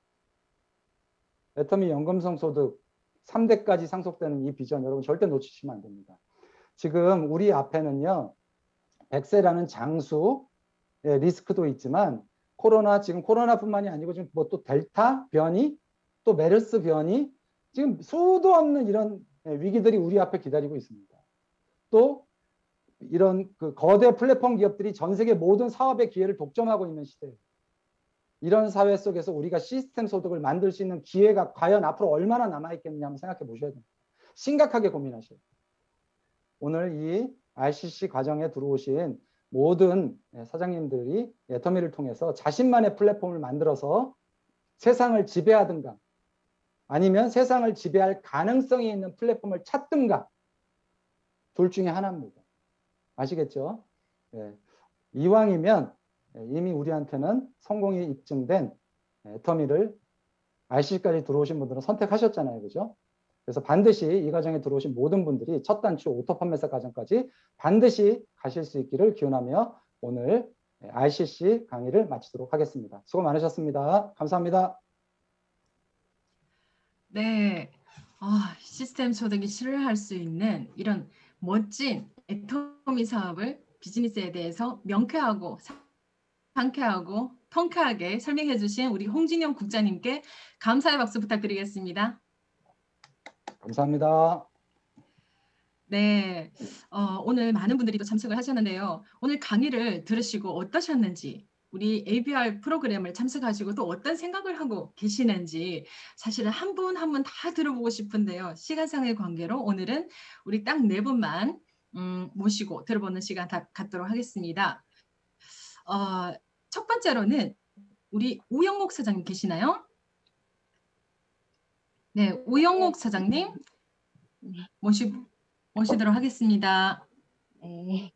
Speaker 4: 애터미 연금성 소득 삼 대까지 상속되는 이 비전 여러분 절대 놓치시면 안 됩니다. 지금 우리 앞에는요, 백세라는 장수 예, 리스크도 있지만 코로나, 지금 코로나뿐만이 아니고 지금 뭐 또 델타 변이, 또 메르스 변이, 지금 수도 없는 이런 위기들이 우리 앞에 기다리고 있습니다. 또 이런 그 거대 플랫폼 기업들이 전 세계 모든 사업의 기회를 독점하고 있는 시대예요. 이런 사회 속에서 우리가 시스템 소득을 만들 수 있는 기회가 과연 앞으로 얼마나 남아있겠느냐 한번 생각해 보셔야 됩니다. 심각하게 고민하셔야 돼요. 오늘 이 알씨씨 과정에 들어오신 모든 사장님들이 애터미를 통해서 자신만의 플랫폼을 만들어서 세상을 지배하든가 아니면 세상을 지배할 가능성이 있는 플랫폼을 찾든가 둘 중에 하나입니다. 아시겠죠? 네. 이왕이면 이미 우리한테는 성공이 입증된 애터미를 알씨씨까지 들어오신 분들은 선택하셨잖아요. 그죠? 그래서 반드시 이 과정에 들어오신 모든 분들이 첫 단추 오토 판매사 과정까지 반드시 가실 수 있기를 기원하며 오늘 알씨씨 강의를 마치도록 하겠습니다. 수고 많으셨습니다. 감사합니다.
Speaker 2: 네, 아, 시스템 소득이 실현할 수 있는 이런 멋진 애터미 사업을 비즈니스에 대해서 명쾌하고 상쾌하고 통쾌하게 설명해 주신 우리 홍진영 국장님께 감사의 박수 부탁드리겠습니다.
Speaker 4: 감사합니다.
Speaker 2: 네, 어, 오늘 많은 분들이 또 참석을 하셨는데요. 오늘 강의를 들으시고 어떠셨는지, 우리 에이비알 프로그램을 참석하시고 또 어떤 생각을 하고 계시는지 사실은 한 분 한 분 다 들어보고 싶은데요. 시간상의 관계로 오늘은 우리 딱 네 분만 음, 모시고 들어보는 시간 다 갖도록 하겠습니다. 어, 첫 번째로는 우리 우영목 사장님 계시나요? 네, 우영옥 사장님
Speaker 1: 네.
Speaker 2: 모시, 모시도록 하겠습니다.
Speaker 1: 네.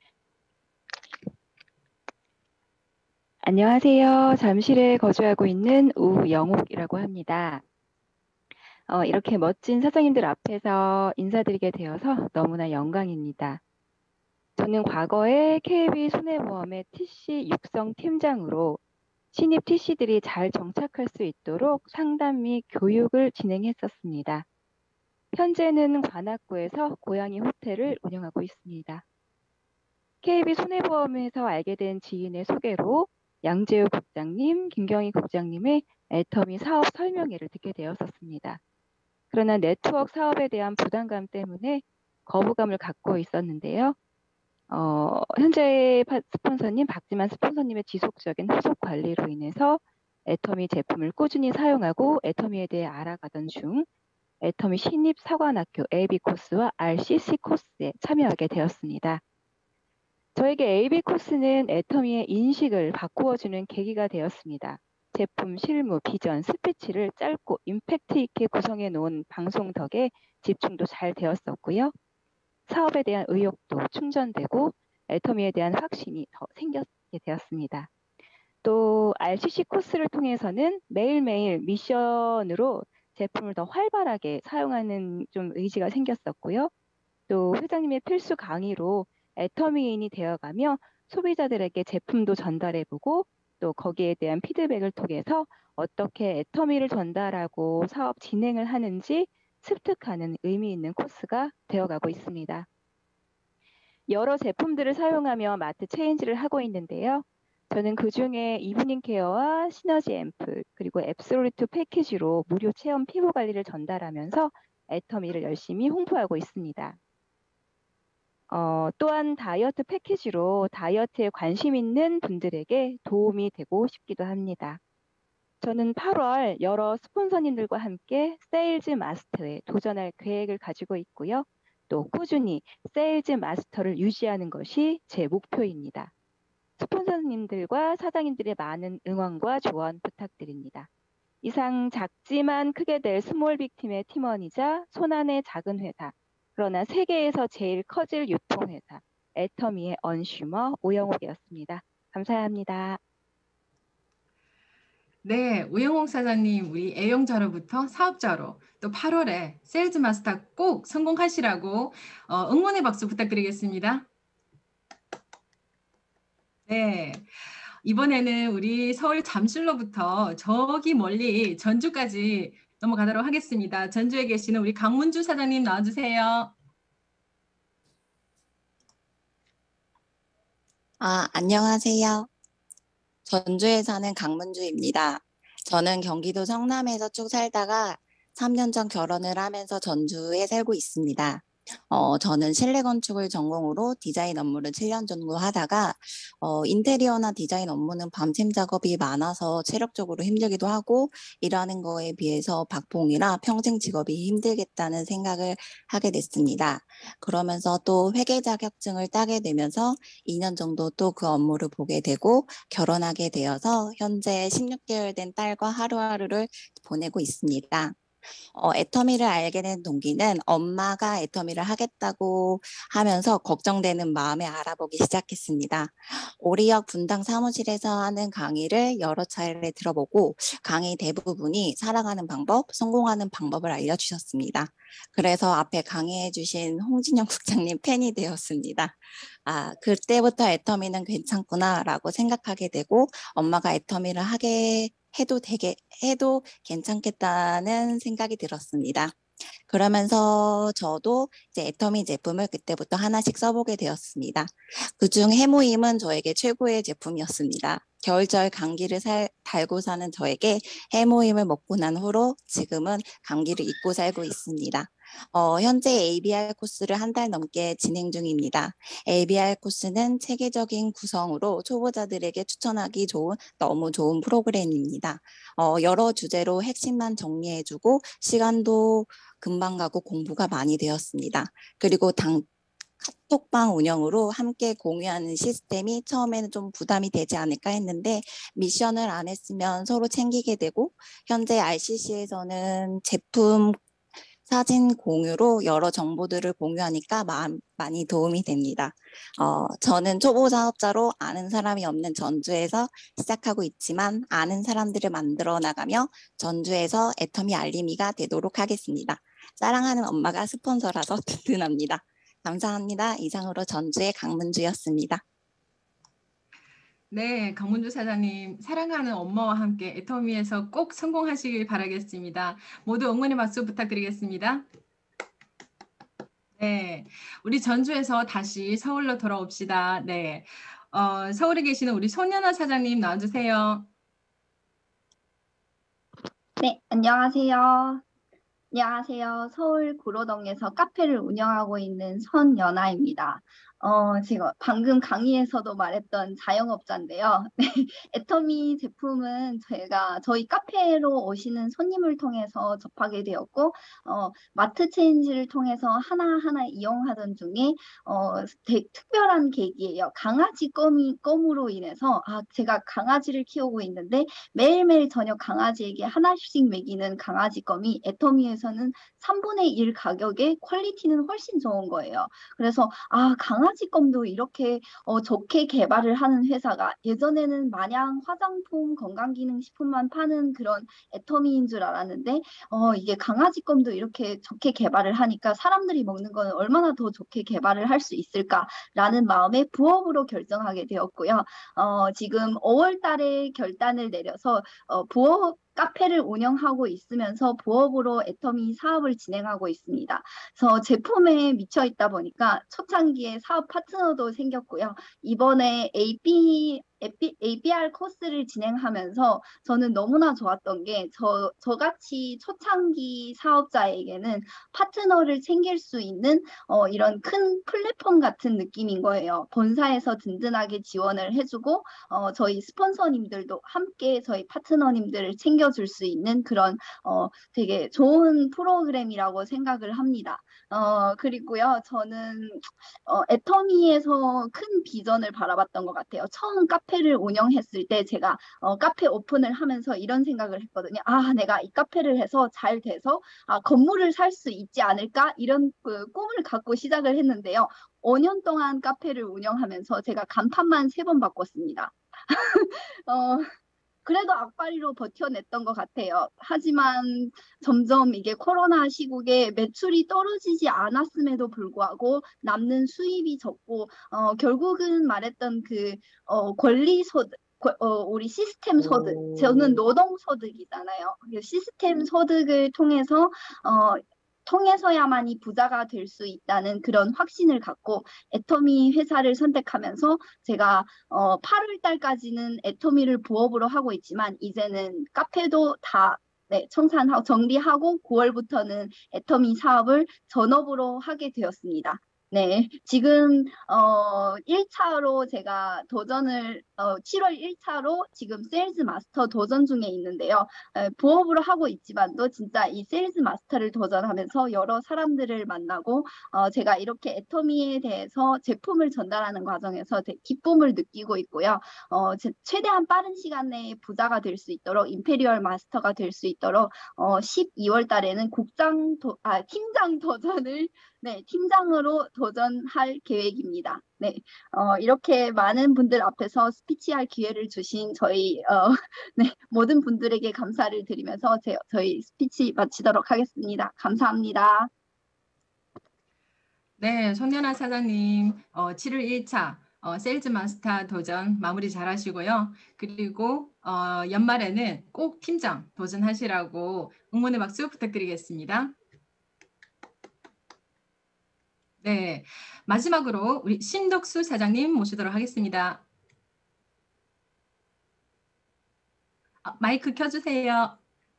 Speaker 1: 안녕하세요. 잠실에 거주하고 있는 우영옥이라고 합니다. 어, 이렇게 멋진 사장님들 앞에서 인사드리게 되어서 너무나 영광입니다. 저는 과거에 케이비 손해보험의 티씨 육성 팀장으로 신입 티씨들이 잘 정착할 수 있도록 상담 및 교육을 진행했었습니다. 현재는 관악구에서 고양이 호텔을 운영하고 있습니다. 케이비 손해보험에서 알게 된 지인의 소개로 양재우 국장님, 김경희 국장님의 애터미 사업 설명회를 듣게 되었었습니다. 그러나 네트워크 사업에 대한 부담감 때문에 거부감을 갖고 있었는데요. 어, 현재 스폰서님, 박지만 스폰서님의 지속적인 후속 관리로 인해서 애터미 제품을 꾸준히 사용하고 애터미에 대해 알아가던 중 애터미 신입 사관학교 에이비 코스와 알씨씨 코스에 참여하게 되었습니다. 저에게 에이비 코스는 애터미의 인식을 바꾸어주는 계기가 되었습니다. 제품 실무, 비전, 스피치를 짧고 임팩트 있게 구성해 놓은 방송 덕에 집중도 잘 되었었고요. 사업에 대한 의욕도 충전되고 애터미에 대한 확신이 더 생기게 되었습니다. 또 알씨씨 코스를 통해서는 매일매일 미션으로 제품을 더 활발하게 사용하는 좀 의지가 생겼었고요. 또 회장님의 필수 강의로 애터미인이 되어가며 소비자들에게 제품도 전달해보고 또 거기에 대한 피드백을 통해서 어떻게 애터미를 전달하고 사업 진행을 하는지 습득하는 의미 있는 코스가 되어가고 있습니다. 여러 제품들을 사용하며 마트 체인지를 하고 있는데요. 저는 그중에 이브닝 케어와 시너지 앰플 그리고 앱솔루트 패키지로 무료 체험 피부 관리를 전달하면서 애터미를 열심히 홍보하고 있습니다. 어, 또한 다이어트 패키지로 다이어트에 관심 있는 분들에게 도움이 되고 싶기도 합니다. 저는 팔월 여러 스폰서님들과 함께 세일즈 마스터에 도전할 계획을 가지고 있고요. 또 꾸준히 세일즈 마스터를 유지하는 것이 제 목표입니다. 스폰서님들과 사장님들의 많은 응원과 조언 부탁드립니다. 이상 작지만 크게 될 스몰빅팀의 팀원이자 손안의 작은 회사, 그러나 세계에서 제일 커질 유통회사, 애터미의 언슈머 오영옥이었습니다. 감사합니다.
Speaker 2: 네, 우영옥 사장님, 우리 애용자로부터 사업자로 또 팔월에 세일즈 마스터 꼭 성공하시라고 어, 응원의 박수 부탁드리겠습니다. 네, 이번에는 우리 서울 잠실로부터 저기 멀리 전주까지 넘어가도록 하겠습니다. 전주에 계시는 우리 강문주 사장님 나와주세요.
Speaker 5: 아, 안녕하세요. 전주에 사는 강문주입니다. 저는 경기도 성남에서 쭉 살다가 삼 년 전 결혼을 하면서 전주에 살고 있습니다. 어, 저는 실내 건축을 전공으로 디자인 업무를 칠 년 정도 하다가 어, 인테리어나 디자인 업무는 밤샘 작업이 많아서 체력적으로 힘들기도 하고 일하는 거에 비해서 박봉이라 평생 직업이 힘들겠다는 생각을 하게 됐습니다. 그러면서 또 회계 자격증을 따게 되면서 이 년 정도 또 그 업무를 보게 되고 결혼하게 되어서 현재 십육 개월 된 딸과 하루하루를 보내고 있습니다. 어, 애터미를 알게 된 동기는 엄마가 애터미를 하겠다고 하면서 걱정되는 마음에 알아보기 시작했습니다. 오리역 분당 사무실에서 하는 강의를 여러 차례 들어보고 강의 대부분이 살아가는 방법, 성공하는 방법을 알려주셨습니다. 그래서 앞에 강의해 주신 홍진영 국장님 팬이 되었습니다. 아, 그때부터 애터미는 괜찮구나라고 생각하게 되고 엄마가 애터미를 하게 해도 되게 해도 괜찮겠다는 생각이 들었습니다. 그러면서 저도 이제 애터미 제품을 그때부터 하나씩 써보게 되었습니다. 그중 해모임은 저에게 최고의 제품이었습니다. 겨울철 감기를 살, 달고 사는 저에게 해모임을 먹고 난 후로 지금은 감기를 잊고 살고 있습니다. 어, 현재 에이비알 코스를 한 달 넘게 진행 중입니다. 에이비알 코스는 체계적인 구성으로 초보자들에게 추천하기 좋은 너무 좋은 프로그램입니다. 어, 여러 주제로 핵심만 정리해주고 시간도 금방 가고 공부가 많이 되었습니다. 그리고 당 카톡방 운영으로 함께 공유하는 시스템이 처음에는 좀 부담이 되지 않을까 했는데 미션을 안 했으면 서로 챙기게 되고 현재 알씨씨에서는 제품 사진 공유로 여러 정보들을 공유하니까 마, 많이 도움이 됩니다. 어, 저는 초보 사업자로 아는 사람이 없는 전주에서 시작하고 있지만 아는 사람들을 만들어 나가며 전주에서 애터미 알림이가 되도록 하겠습니다. 사랑하는 엄마가 스폰서라서 든든합니다. 감사합니다. 이상으로 전주의 강문주였습니다.
Speaker 2: 네, 강문주 사장님, 사랑하는 엄마와 함께 애터미에서 꼭 성공하시길 바라겠습니다. 모두 응원의 박수 부탁드리겠습니다. 네, 우리 전주에서 다시 서울로 돌아옵시다. 네, 어, 서울에 계시는 우리 손연아 사장님 나와주세요.
Speaker 6: 네, 안녕하세요. 안녕하세요. 서울 구로동에서 카페를 운영하고 있는 손연아입니다. 어, 지금 방금 강의에서도 말했던 자영업자인데요. 네, 애터미 제품은 제가 저희 카페로 오시는 손님을 통해서 접하게 되었고, 어, 마트 체인지를 통해서 하나하나 이용하던 중에 어, 되, 특별한 계기예요. 강아지 껌이, 껌으로 인해서 아, 제가 강아지를 키우고 있는데 매일매일 저녁 강아지에게 하나씩 먹이는 강아지 껌이 애터미에서는 삼분의 일 가격에 퀄리티는 훨씬 좋은 거예요. 그래서 아, 강아지 껌도 이렇게 어, 좋게 개발을 하는 회사가 예전에는 마냥 화장품, 건강기능식품만 파는 그런 애터미인 줄 알았는데 어, 이게 강아지 껌도 이렇게 좋게 개발을 하니까 사람들이 먹는 거는 얼마나 더 좋게 개발을 할 수 있을까라는 마음에 부업으로 결정하게 되었고요. 어, 지금 오월 달에 결단을 내려서 어, 부업 카페를 운영하고 있으면서 부업으로 애터미 사업을 진행하고 있습니다. 그래서 제품에 미쳐 있다 보니까 초창기에 사업 파트너도 생겼고요. 이번에 에이피 에이피알 코스를 진행하면서 저는 너무나 좋았던 게 저, 저같이 초창기 사업자에게는 파트너를 챙길 수 있는 어, 이런 큰 플랫폼 같은 느낌인 거예요. 본사에서 든든하게 지원을 해주고 어, 저희 스폰서님들도 함께 저희 파트너님들을 챙겨줄 수 있는 그런 어, 되게 좋은 프로그램이라고 생각을 합니다. 어, 그리고요, 저는 어, 애터미에서 큰 비전을 바라봤던 것 같아요. 처음 카페를 운영했을 때 제가 어, 카페 오픈을 하면서 이런 생각을 했거든요. 아, 내가 이 카페를 해서 잘 돼서 아, 건물을 살 수 있지 않을까? 이런 그 꿈을 갖고 시작을 했는데요. 오 년 동안 카페를 운영하면서 제가 간판만 세 번 바꿨습니다. 어, 그래도 악바리로 버텨냈던 것 같아요. 하지만 점점 이게 코로나 시국에 매출이 떨어지지 않았음에도 불구하고 남는 수입이 적고 어, 결국은 말했던 그 어, 권리소득 어, 우리 시스템 소득, 저는 노동 소득이잖아요. 시스템 소득을 통해서 어, 통해서야만이 부자가 될 수 있다는 그런 확신을 갖고 애터미 회사를 선택하면서 제가 어, 팔월 달까지는 애터미를 부업으로 하고 있지만 이제는 카페도 다 네, 청산하고 정리하고 구월부터는 애터미 사업을 전업으로 하게 되었습니다. 네, 지금 어, 일 차로 제가 도전을 어, 칠월 일 차로 지금 세일즈 마스터 도전 중에 있는데요. 에, 부업으로 하고 있지만도 진짜 이 세일즈 마스터를 도전하면서 여러 사람들을 만나고 어, 제가 이렇게 애터미에 대해서 제품을 전달하는 과정에서 되게 기쁨을 느끼고 있고요. 어, 제, 최대한 빠른 시간 내에 부자가 될 수 있도록 임페리얼 마스터가 될 수 있도록 어, 십이월 달에는 국장 도, 아, 팀장 도전을 네, 팀장으로 도전할 계획입니다. 네, 어, 이렇게 많은 분들 앞에서 스피치할 기회를 주신 저희 어, 네, 모든 분들에게 감사를 드리면서 제, 저희 스피치 마치도록 하겠습니다. 감사합니다.
Speaker 2: 네, 손연아 사장님, 어, 칠월 일 차 어, 세일즈 마스터 도전 마무리 잘 하시고요. 그리고 어, 연말에는 꼭 팀장 도전하시라고 응원의 박수 부탁드리겠습니다. 네, 마지막으로 우리 신덕수 사장님 모시도록 하겠습니다. 아, 마이크 켜주세요.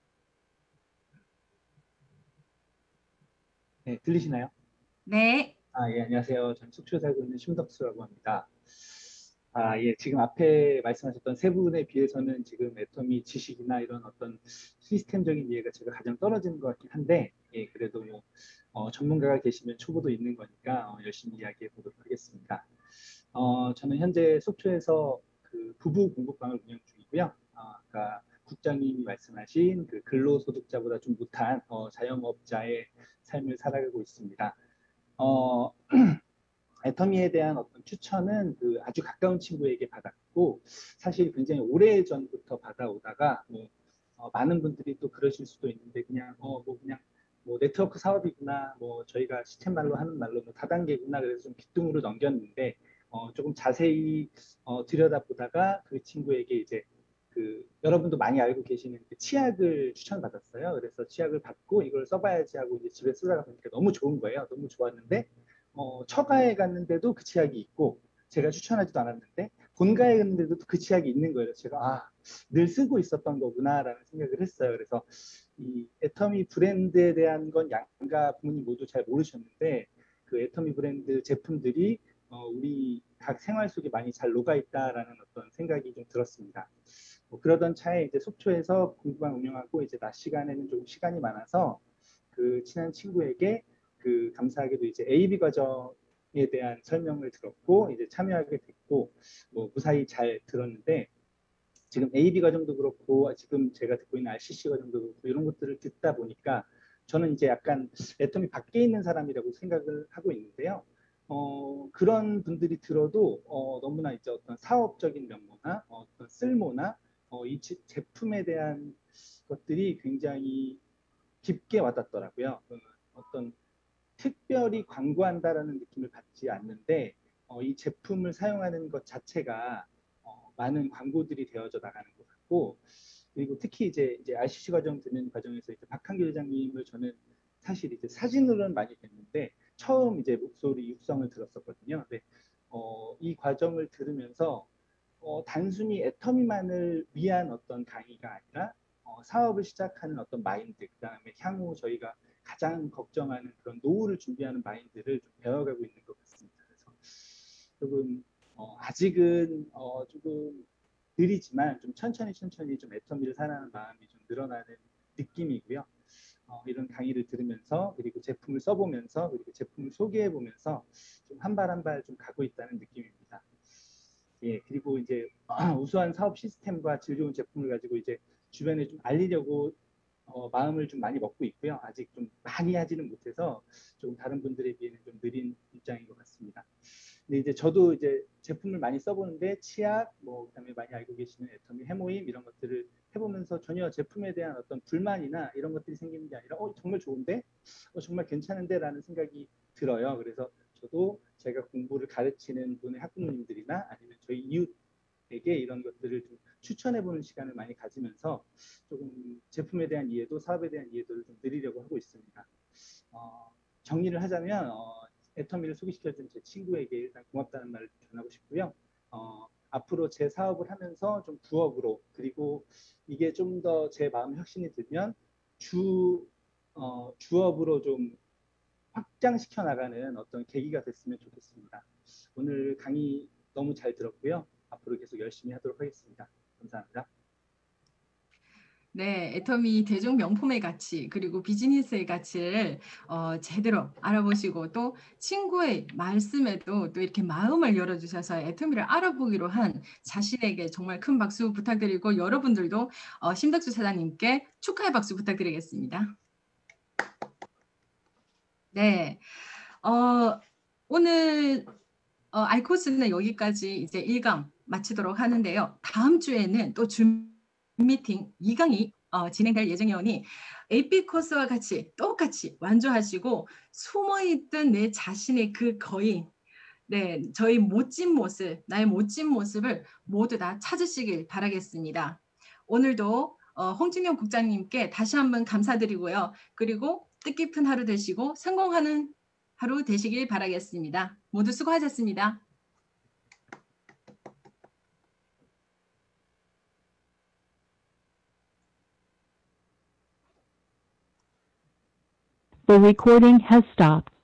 Speaker 7: 네, 들리시나요?
Speaker 2: 네.
Speaker 7: 아, 예, 안녕하세요. 저는 속초에 살고 있는 심덕수라고 합니다. 아, 예, 지금 앞에 말씀하셨던 세 분에 비해서는 지금 애터미 지식이나 이런 어떤 시스템적인 이해가 제가 가장 떨어지는 것 같긴 한데, 예, 그래도 뭐, 어, 전문가가 계시면 초보도 있는 거니까 어, 열심히 이야기해 보도록 하겠습니다. 어, 저는 현재 속초에서 그 부부 공부방을 운영 중이고요. 어, 아까 국장님이 말씀하신 그 근로소득자보다 좀 못한 어, 자영업자의 삶을 살아가고 있습니다. 어, 애터미에 대한 어떤 추천은 그 아주 가까운 친구에게 받았고, 사실 굉장히 오래 전부터 받아오다가 뭐 어, 많은 분들이 또 그러실 수도 있는데 그냥 어 뭐 그냥 뭐 네트워크 사업이구나, 뭐 저희가 시스템 말로 하는 말로 뭐 다단계구나, 그래서 좀 귀뚱으로 넘겼는데 어, 조금 자세히 어, 들여다보다가 그 친구에게 이제 그 여러분도 많이 알고 계시는 그 치약을 추천받았어요. 그래서 치약을 받고 이걸 써봐야지 하고 이제 집에 쓰다가 보니까 너무 좋은 거예요. 너무 좋았는데 어, 처가에 갔는데도 그 치약이 있고, 제가 추천하지도 않았는데 본가에 갔는데도 그 치약이 있는 거예요. 제가 아, 늘 쓰고 있었던 거구나라는 생각을 했어요. 그래서 이 애터미 브랜드에 대한 건 양가 부모님 모두 잘 모르셨는데 그 애터미 브랜드 제품들이 어, 우리 각 생활 속에 많이 잘 녹아 있다라는 어떤 생각이 좀 들었습니다. 뭐 그러던 차에 이제 속초에서 공부방 운영하고 이제 낮 시간에는 좀 시간이 많아서 그 친한 친구에게 그 감사하게도 이제 에이비 과정에 대한 설명을 들었고 이제 참여하게 됐고 뭐 무사히 잘 들었는데, 지금 에이비 과정도 그렇고 지금 제가 듣고 있는 알씨씨 과정도 그렇고 이런 것들을 듣다 보니까 저는 이제 약간 애터미 밖에 있는 사람이라고 생각을 하고 있는데요. 어, 그런 분들이 들어도 어, 너무나 이제 어떤 사업적인 면모나 어, 어떤 쓸모나 어, 이 제, 제품에 대한 것들이 굉장히 깊게 와닿더라고요. 어, 어떤 특별히 광고한다라는 느낌을 받지 않는데 어, 이 제품을 사용하는 것 자체가 어, 많은 광고들이 되어져 나가는 것 같고, 그리고 특히 이제 이제 알씨씨 과정 듣는 과정에서 이제 박한길 회장님을 저는 사실 이제 사진으로는 많이 뵀는데 처음 이제 목소리 육성을 들었었거든요. 근데 어, 이 과정을 들으면서 어, 단순히 애터미만을 위한 어떤 강의가 아니라 어, 사업을 시작하는 어떤 마인드, 그다음에 향후 저희가 가장 걱정하는 그런 노후를 준비하는 마인드를 좀 배워가고 있는 것 같습니다. 그래서 조금 어, 아직은 어, 조금 느리지만 좀 천천히 천천히 좀 애터미를 사랑하는 마음이 좀 늘어나는 느낌이고요. 어, 이런 강의를 들으면서 그리고 제품을 써보면서 그리고 제품을 소개해보면서 좀 한 발 한 발 좀 가고 있다는 느낌입니다. 예, 그리고 이제 우수한 사업 시스템과 질 좋은 제품을 가지고 이제 주변에 좀 알리려고 어, 마음을 좀 많이 먹고 있고요. 아직 좀 많이 하지는 못해서 좀 다른 분들에 비해는 좀 느린 입장인 것 같습니다. 근데 이제 저도 이제 제품을 많이 써보는데 치약, 뭐 그다음에 많이 알고 계시는 애터미 해모임 이런 것들을 해보면서 전혀 제품에 대한 어떤 불만이나 이런 것들이 생기는 게 아니라 어 정말 좋은데, 어 정말 괜찮은데라는 생각이 들어요. 그래서 저도 제가 공부를 가르치는 분의 학부모님들이나 아니면 저희 이웃에게 이런 것들을 좀 추천해보는 시간을 많이 가지면서 조금 제품에 대한 이해도 사업에 대한 이해도를 좀 늘리려고 하고 있습니다. 어, 정리를 하자면 어, 애터미를 소개시켜준 제 친구에게 일단 고맙다는 말을 전하고 싶고요. 어, 앞으로 제 사업을 하면서 좀 부업으로, 그리고 이게 좀 더 제 마음 혁신이 들면 주 어, 주업으로 좀 확장시켜 나가는 어떤 계기가 됐으면 좋겠습니다. 오늘 강의 너무 잘 들었고요. 앞으로 계속 열심히 하도록 하겠습니다. 감사합니다.
Speaker 2: 네, 애터미 대중 명품의 가치 그리고 비즈니스의 가치를 어, 제대로 알아보시고 또 친구의 말씀에도 또 이렇게 마음을 열어주셔서 애터미를 알아보기로 한 자신에게 정말 큰 박수 부탁드리고 여러분들도 어, 심덕수 사장님께 축하의 박수 부탁드리겠습니다. 네, 어, 오늘 어, 알코스는 여기까지 이제 일 강 마치도록 하는데요. 다음 주에는 또 줌 미팅 이 강이 어, 진행될 예정이오니 에이피 코스와 같이 똑같이 완주하시고 숨어있던 내 자신의 그 거인, 네, 저희 멋진 모습, 나의 멋진 모습을 모두 다 찾으시길 바라겠습니다. 오늘도 어, 홍진영 국장님께 다시 한번 감사드리고요. 그리고 뜻깊은 하루 되시고 성공하는 하루 되시길 바라겠습니다. 모두 수고하셨습니다.
Speaker 8: The recording has stopped.